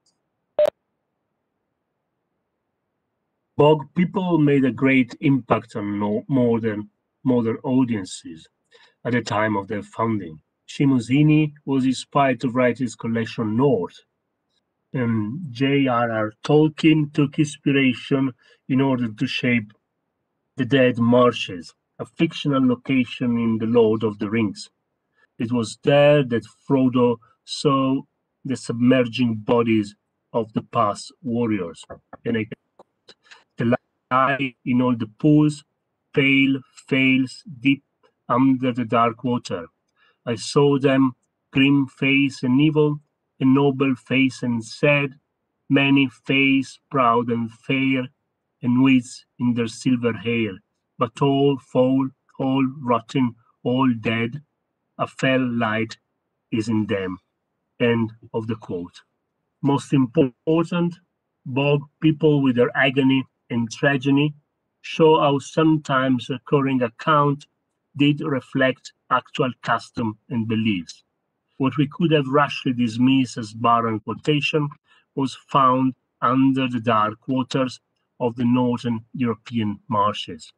[SPEAKER 1] Bog people made a great impact on modern audiences at the time of their founding. Seamus Heaney was inspired to write his collection North, and J.R.R. Tolkien took inspiration in order to shape the Dead Marshes, a fictional location in The Lord of the Rings. It was there that Frodo saw the submerging bodies of the past warriors, and I quote, "The lie in all the pools, fails deep under the dark water. I saw them, grim face and evil, a noble face and sad, many face, proud and fair, and wits in their silver hair, but all foul, all rotten, all dead. A fell light is in them." End of the quote. Most important, Bog people with their agony and tragedy show how sometimes recurring account did reflect actual custom and beliefs. What we could have rashly dismissed as barren quotation was found under the dark waters of the northern European marshes.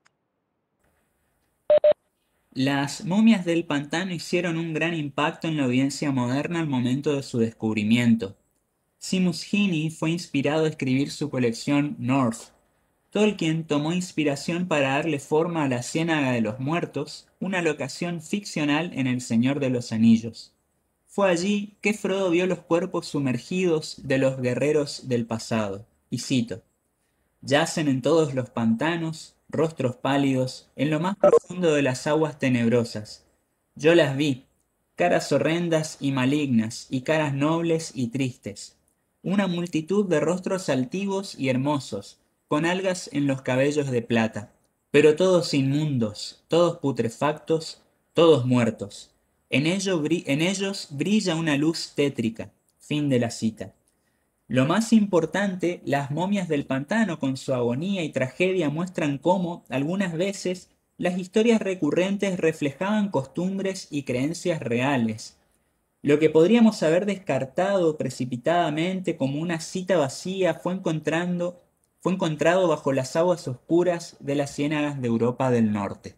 [SPEAKER 2] Las momias del pantano hicieron un gran impacto en la audiencia moderna al momento de su descubrimiento. Seamus Heaney fue inspirado a escribir su colección North. Tolkien tomó inspiración para darle forma a la Ciénaga de los Muertos, una locación ficcional en El Señor de los Anillos. Fue allí que Frodo vio los cuerpos sumergidos de los guerreros del pasado. Y cito: yacen en todos los pantanos, rostros pálidos, en lo más profundo de las aguas tenebrosas. Yo las vi, caras horrendas y malignas, y caras nobles y tristes. Una multitud de rostros altivos y hermosos, con algas en los cabellos de plata, pero todos inmundos, todos putrefactos, todos muertos. En ellos brilla una luz tétrica. Fin de la cita. Lo más importante, las momias del pantano con su agonía y tragedia muestran cómo, algunas veces, las historias recurrentes reflejaban costumbres y creencias reales. Lo que podríamos haber descartado precipitadamente como una cita vacía fue encontrado bajo las aguas oscuras de las ciénagas de Europa del Norte.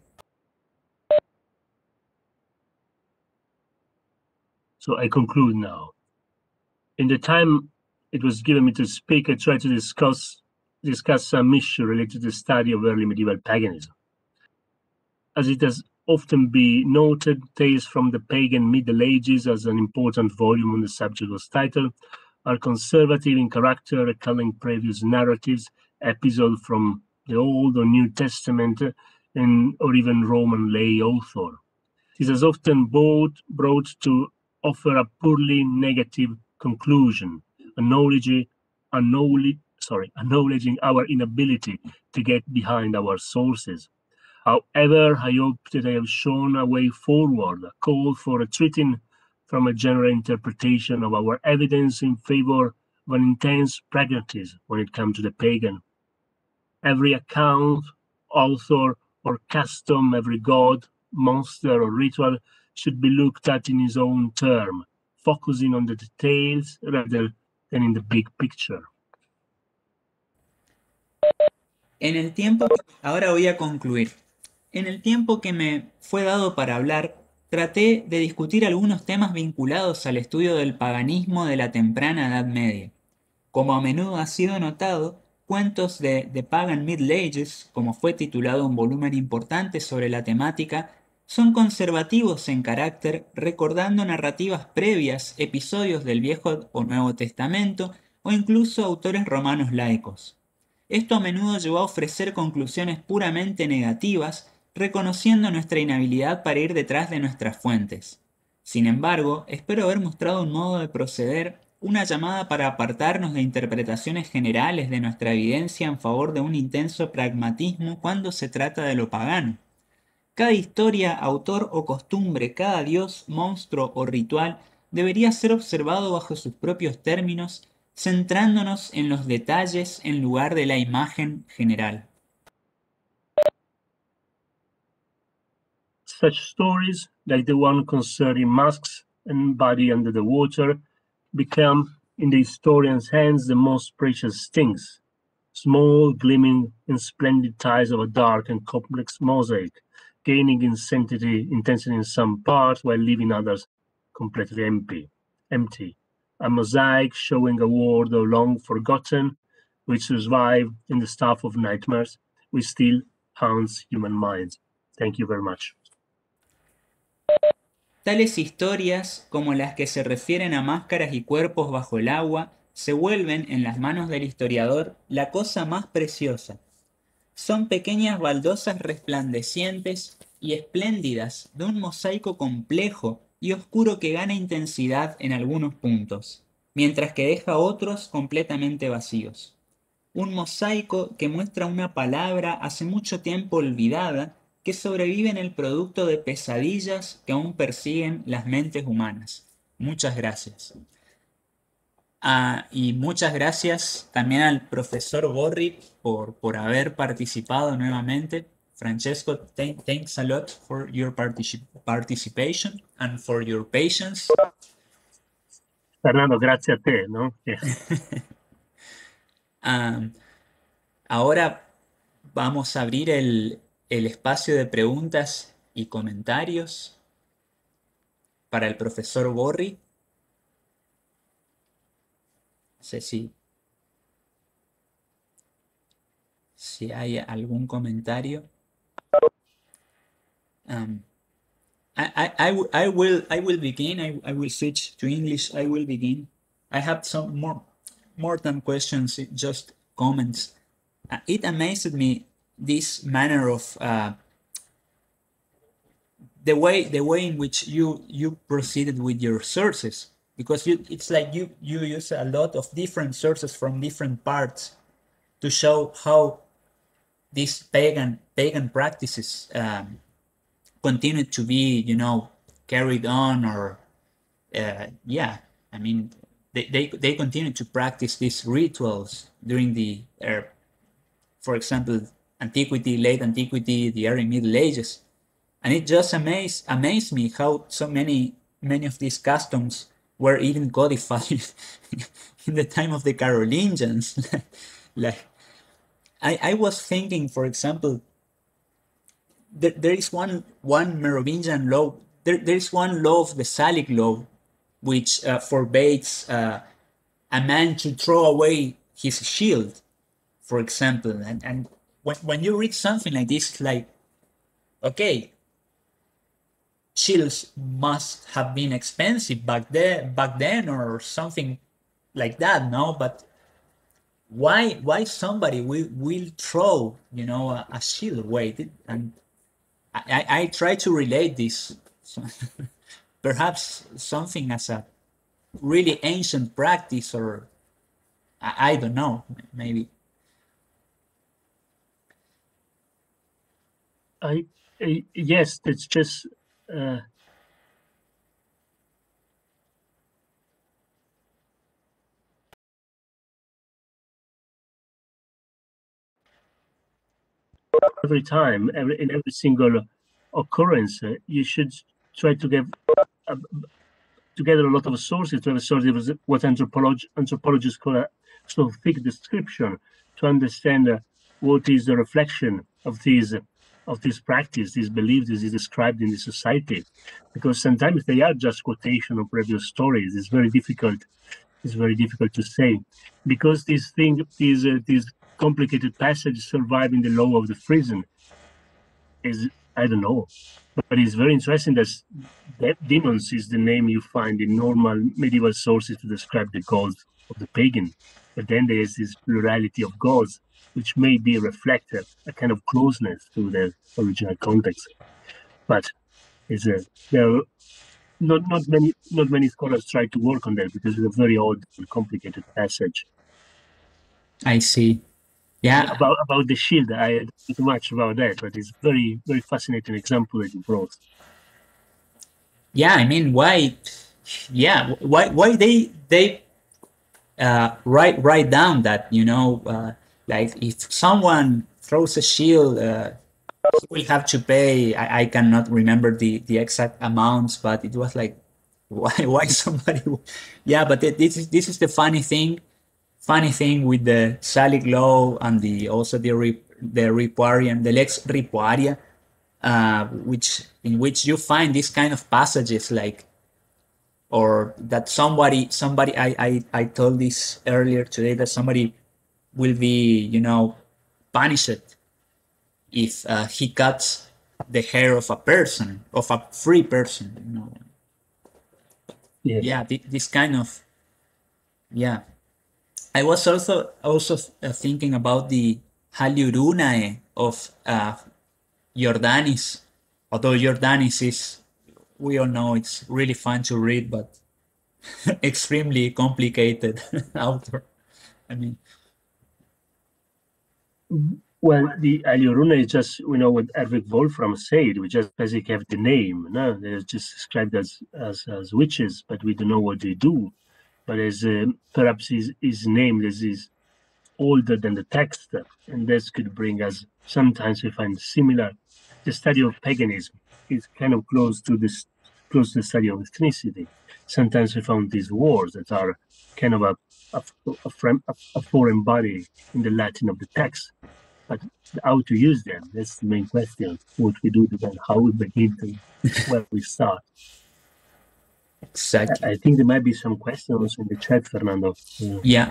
[SPEAKER 1] So I conclude now. In the time it was given me to speak, I tried to discuss some issue related to the study of early medieval paganism. As it has often been noted, Tales from the Pagan Middle Ages, as an important volume on the subject was titled, are conservative in character, recalling previous narratives, episodes from the Old or New Testament, or even Roman lay author. This has often brought to offer a purely negative conclusion, acknowledging our inability to get behind our sources. However, I hope that I have shown a way forward, a call for retreating from a general interpretation of our evidence in favor of an intense pragmatism when it comes to the pagan. Every account, author, or custom, every god, monster, or ritual should be looked at in his own term, focusing on the details rather than in the big picture.
[SPEAKER 2] Ahora voy a concluir. En el tiempo que me fue dado para hablar, traté de discutir algunos temas vinculados al estudio del paganismo de la temprana Edad Media. Como a menudo ha sido notado, cuentos de The Pagan Middle Ages, como fue titulado un volumen importante sobre la temática, son conservativos en carácter, recordando narrativas previas, episodios del Viejo o Nuevo Testamento, o incluso autores romanos laicos. Esto a menudo llevó a ofrecer conclusiones puramente negativas, reconociendo nuestra inhabilidad para ir detrás de nuestras fuentes. Sin embargo, espero haber mostrado un modo de proceder, una llamada para apartarnos de interpretaciones generales de nuestra evidencia en favor de un intenso pragmatismo cuando se trata de lo pagano. Cada historia, autor o costumbre, cada dios, monstruo o ritual debería ser observado bajo sus propios términos, centrándonos en los detalles en lugar de la imagen general.
[SPEAKER 1] Such stories, like the one concerning masks and body under the water, become, in the historian's hands, the most precious things. Small, gleaming, and splendid tiles of a dark and complex mosaic, gaining intensity in some parts while leaving others completely empty. A mosaic showing a world long forgotten, which survived in the stuff of nightmares, which still haunts human minds. Thank you very much.
[SPEAKER 2] Tales historias, como las que se refieren a máscaras y cuerpos bajo el agua, se vuelven, en las manos del historiador, la cosa más preciosa. Son pequeñas baldosas resplandecientes y espléndidas de un mosaico complejo y oscuro que gana intensidad en algunos puntos, mientras que deja otros completamente vacíos. Un mosaico que muestra una palabra hace mucho tiempo olvidada que sobrevive en el producto de pesadillas que aún persiguen las mentes humanas. Muchas gracias. Y muchas gracias también al profesor Borri por haber participado nuevamente. Francesco, thanks a lot for your participation and for your patience.
[SPEAKER 1] Fernando, gracias a te, ¿no?
[SPEAKER 2] Ahora vamos a abrir el espacio de preguntas y comentarios para el profesor Borri. No sé si hay algún comentario. I will begin. I will switch to English. I will begin. I have some more than questions, just comments. It amazed me this manner of the way in which you proceeded with your sources, because it's like you use a lot of different sources from different parts to show how these pagan practices continue to be, carried on, or yeah, I mean, they continue to practice these rituals during the for example, antiquity, late antiquity, the early Middle Ages. And it just amazed me how so many of these customs were even codified in the time of the Carolingians. Like, I was thinking, for example, there is one Merovingian law. There is one law of the Salic law, which forbids a man to throw away his shield, for example. And when you read something like this, it's like, okay, shields must have been expensive back then, or something like that, no? But why somebody will throw, a shield away? And I try to relate this, perhaps something as a really ancient practice, or I don't know, maybe.
[SPEAKER 1] Yes, it's just every time, in every single occurrence, you should try to get together a lot of sources to have a sort of what anthropologists call a sort of thick description to understand what is the reflection of this practice, these beliefs is described in the society. Because sometimes they are just quotation of previous stories. It's very difficult. It's very difficult to say, because these complicated passages survive in the law of the Frisian. Is, I don't know, but it's very interesting that demons is the name you find in normal medieval sources to describe the gods of the pagan. But then there is this plurality of gods, which may be reflected a kind of closeness to the original context. But there are not many scholars try to work on that, because it's a very old and complicated passage.
[SPEAKER 2] I see. Yeah.
[SPEAKER 1] About the shield, I don't know too much about that, but it's very, very fascinating example that you brought.
[SPEAKER 2] Yeah, I mean, why? Yeah, why they write down that, like, if someone throws a shield, we have to pay. I cannot remember the exact amounts, but it was like, why somebody? Yeah, but this is the funny thing with the Salic law, and also the Ripuarian, the Lex Ripuaria, in which you find this kind of passages, like, or that somebody I told this earlier today, that somebody will be, punished if he cuts the hair of a person, of a free person.
[SPEAKER 1] Yes.
[SPEAKER 2] Yeah, this kind of, yeah. I was also thinking about the Haliurunae of Jordanis. Although Jordanis is, we all know, it's really fun to read, but extremely complicated author. I mean,
[SPEAKER 1] well, the Alioruna is just, what Erwin Wolfram said, we just basically have the name. No, they're just described as witches, but we don't know what they do. But as perhaps his name is older than the text, and this could bring us. Sometimes we find similar. The study of paganism is kind of close to the study of ethnicity. Sometimes we found these words that are kind of a foreign body in the Latin of the text. But how to use them, that's the main question. What we do to them, how we begin to where we start.
[SPEAKER 2] Exactly.
[SPEAKER 1] I think there might be some questions in the chat, Fernando.
[SPEAKER 2] Yeah.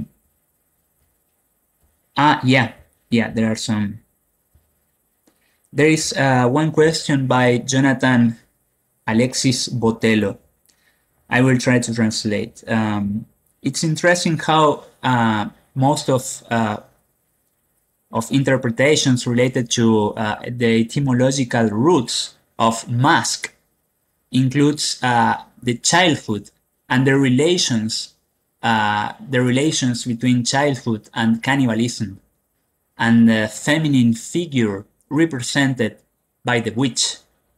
[SPEAKER 2] Yeah, there are some. There is one question by Jonathan Alexis Botello. I will try to translate. It's interesting how most of interpretations related to the etymological roots of mask includes the childhood and the relations between childhood and cannibalism, and the feminine figure represented by the witch.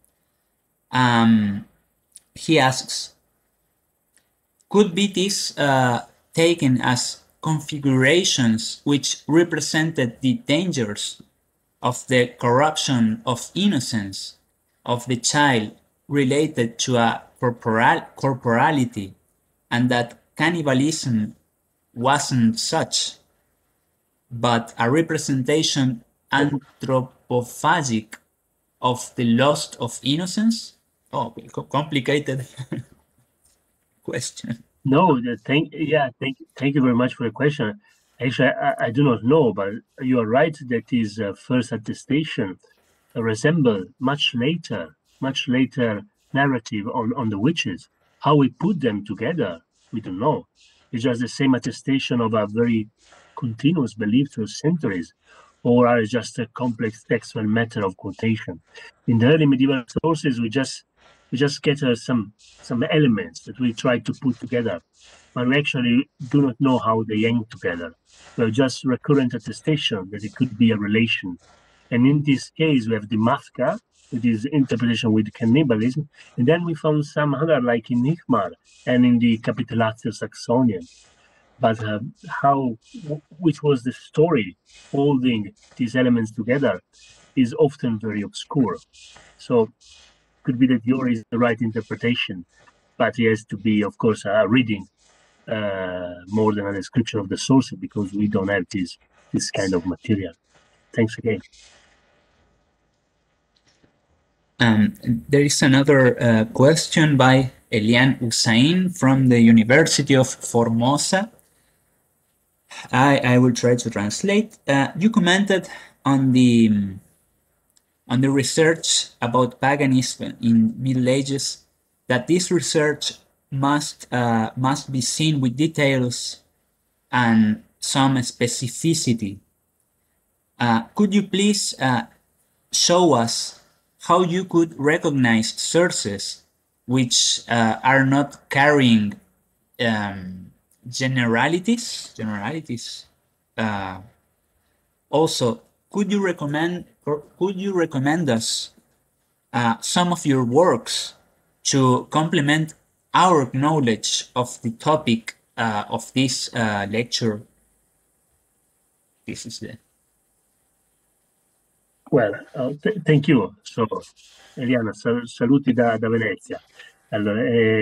[SPEAKER 2] He asks, could be this taken as configurations which represented the dangers of the corruption of innocence of the child related to a corporality, and that cannibalism wasn't such, but a representation anthropophagic of the loss of innocence? Oh, complicated question.
[SPEAKER 1] No, thank you very much for the question. Actually, I do not know, but you are right that his first attestation resemble much later narrative on the witches. How we put them together, we don't know. It's just the same attestation of a very continuous belief through centuries, or are it just a complex textual matter of quotation? In the early medieval sources, we just get some elements that we try to put together, but we actually do not know how they hang together. They're just recurrent attestation that it could be a relation. And in this case, we have the Mafka, with his interpretation with cannibalism, and then we found some other, like in Nichmar and in the Capitulatio Saxonian. But which was the story holding these elements together is often very obscure. So could be that yours is the right interpretation, but it has to be, of course, a reading more than a description of the sources, because we don't have this kind of material. Thanks again.
[SPEAKER 2] There is another question by Elian Hussain from the University of Formosa. I will try to translate. You commented on the research about paganism in Middle Ages, that this research must be seen with details and some specificity. Could you please show us how you could recognize sources which are not carrying generalities? Also, could you recommend us some of your works to complement our knowledge of the topic of this lecture? This is the...
[SPEAKER 1] Well, thank you. So, Eliana, saluti da Venezia. Allora,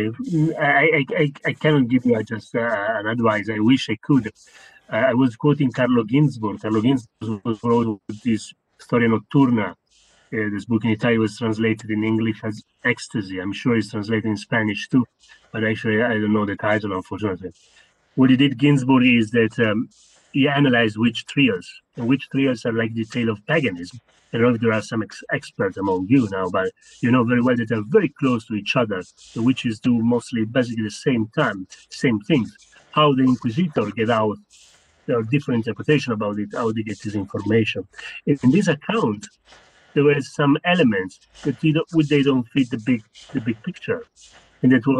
[SPEAKER 1] I cannot give you just an advice. I wish I could. I was quoting Carlo Ginzburg. Carlo Ginzburg wrote this Storia Notturna. This book in Italian was translated in English as Ecstasy. I'm sure it's translated in Spanish too, but actually I don't know the title, unfortunately. What he did, Ginzburg, is that he analyzed witch trials, and witch trials are like the tale of paganism. I don't know if there are some experts among you now, but you know very well that they're very close to each other. The witches do mostly basically the same things. How the Inquisitor get out, there are different interpretations about it, how they get this information. In this account, there were some elements that they don't fit the big picture, and that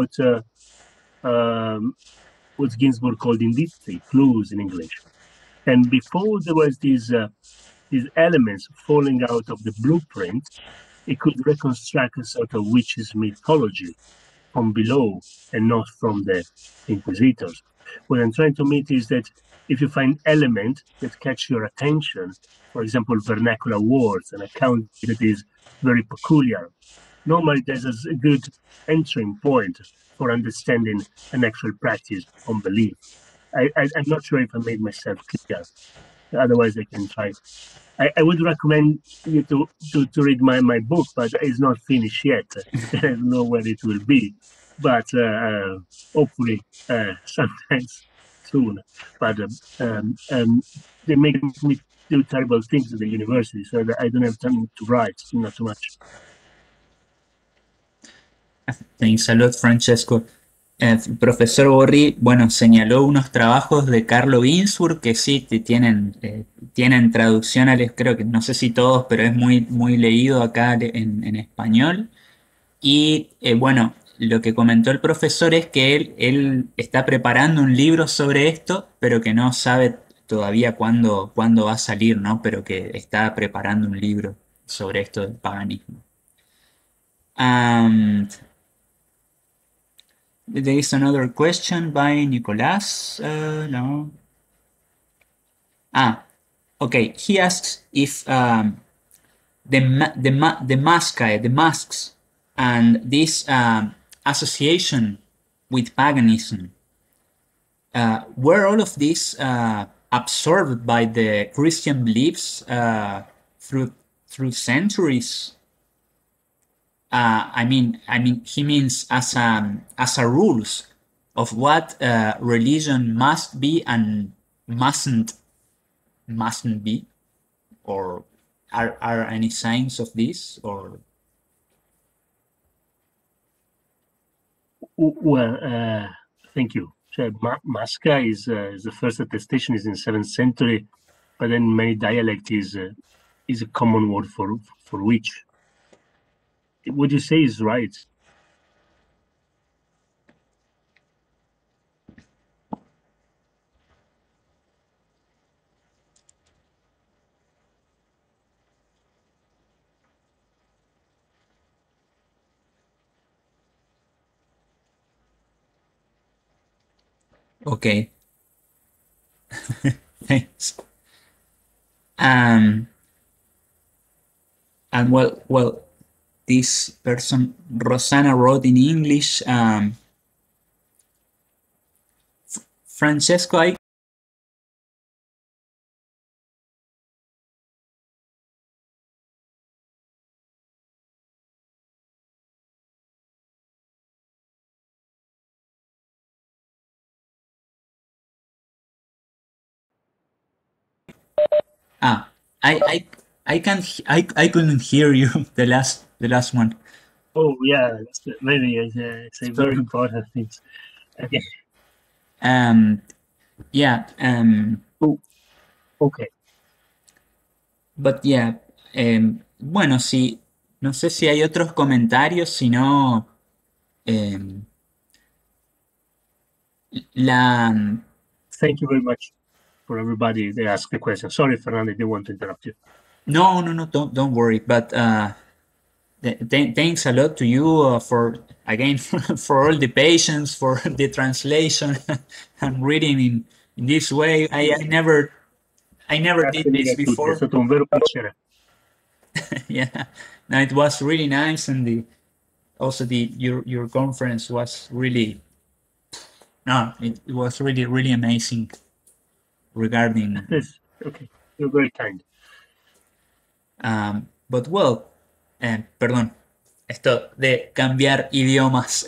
[SPEAKER 1] what Ginzburg called indizi, clues in English. And before there was these elements falling out of the blueprint, it could reconstruct a sort of witch's mythology from below and not from the Inquisitors. What I'm trying to mean is that if you find elements that catch your attention, for example, vernacular words, an account that is very peculiar, normally there's a good entering point for understanding an actual practice on belief. I'm not sure if I made myself clear. Otherwise, I can try. I would recommend you to read my book, but it's not finished yet. I don't know when it will be, but hopefully sometimes soon. But do terrible things at the university, so that I don't have time to write, not too much.
[SPEAKER 2] Thanks a lot, Francesco. Profesor Borri, bueno, señaló unos trabajos de Carlo Ginzburg que sí tienen traducción creo que no sé si todos, pero es muy, muy leído acá en español. Y bueno, lo que comentó el profesor es que él está preparando un libro sobre esto, pero que no sabe todavía cuándo va a salir, ¿no? Pero que está preparando un libro sobre esto del paganismo. There is another question by Nicolas. No. Okay. He asks if the masks and this association with paganism, were all of these absorbed by the Christian beliefs through centuries? I mean, he means as a rules of what religion must be and mustn't be, or are any signs of this, or?
[SPEAKER 1] Well, thank you. So, Masca is the first attestation is in 7th century, but then many dialect is a common word for witch. What you say is right.
[SPEAKER 2] Okay. Thanks. And well, this person Rosanna wrote in English. Francesco, I couldn't hear you the last one.
[SPEAKER 1] Oh yeah, maybe it's a very important thing. Okay.
[SPEAKER 2] Yeah.
[SPEAKER 1] Okay.
[SPEAKER 2] But yeah. Bueno, sí. No sé si hay otros comentarios, si no.
[SPEAKER 1] Thank you very much for everybody that asked the question. Sorry, Fernando, I didn't want to interrupt you.
[SPEAKER 2] No, don't worry. But thanks a lot to you for for all the patience, for the translation and reading in this way. I never did this before.
[SPEAKER 1] È stato un vero piacere.
[SPEAKER 2] Yeah, no, it was really nice, and your conference was really it was really amazing regarding.
[SPEAKER 1] Yes, okay, you're very kind.
[SPEAKER 2] But well, perdón, esto de cambiar idiomas.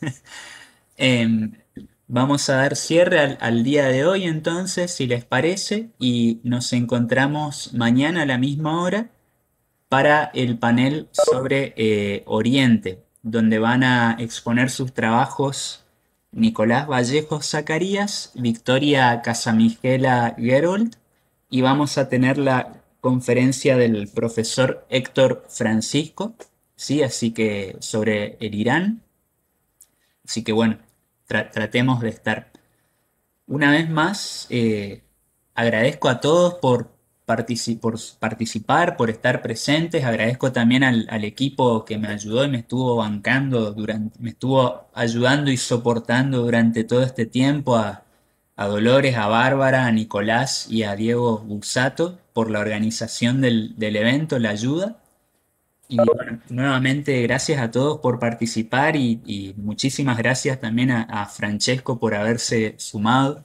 [SPEAKER 2] Vamos a dar cierre al día de hoy entonces, si les parece, y nos encontramos mañana a la misma hora para el panel sobre Oriente, donde van a exponer sus trabajos Nicolás Vallejos Zacarías, Victoria Casamigela Gerold, y vamos a tener la conferencia del profesor Héctor Francisco, ¿sí? Así que sobre el Irán. Así que bueno, tratemos de estar. Una vez más, agradezco a todos por participar, por estar presentes. Agradezco también al equipo que me ayudó y me estuvo bancando me estuvo ayudando y soportando durante todo este tiempo, a Dolores, a Bárbara, a Nicolás y a Diego Busato por la organización del evento, la ayuda. Y bueno, nuevamente gracias a todos por participar y muchísimas gracias también a Francesco por haberse sumado.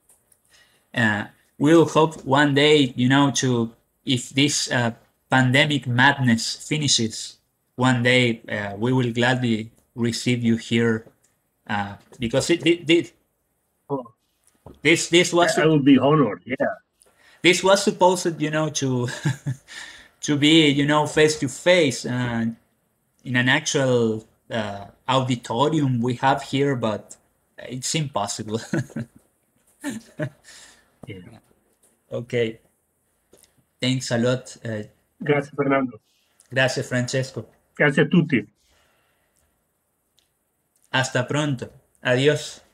[SPEAKER 2] We'll hope one day, if this pandemic madness finishes, one day we will gladly receive you here, because this was.
[SPEAKER 1] I would be honored. Yeah.
[SPEAKER 2] This was supposed, to to be, face to face in an actual auditorium we have here, but it's impossible.
[SPEAKER 1] Yeah.
[SPEAKER 2] Okay. Thanks a lot.
[SPEAKER 1] Grazie Fernando.
[SPEAKER 2] Gracias, Francesco.
[SPEAKER 1] Grazie a tutti.
[SPEAKER 2] Hasta pronto. Adiós.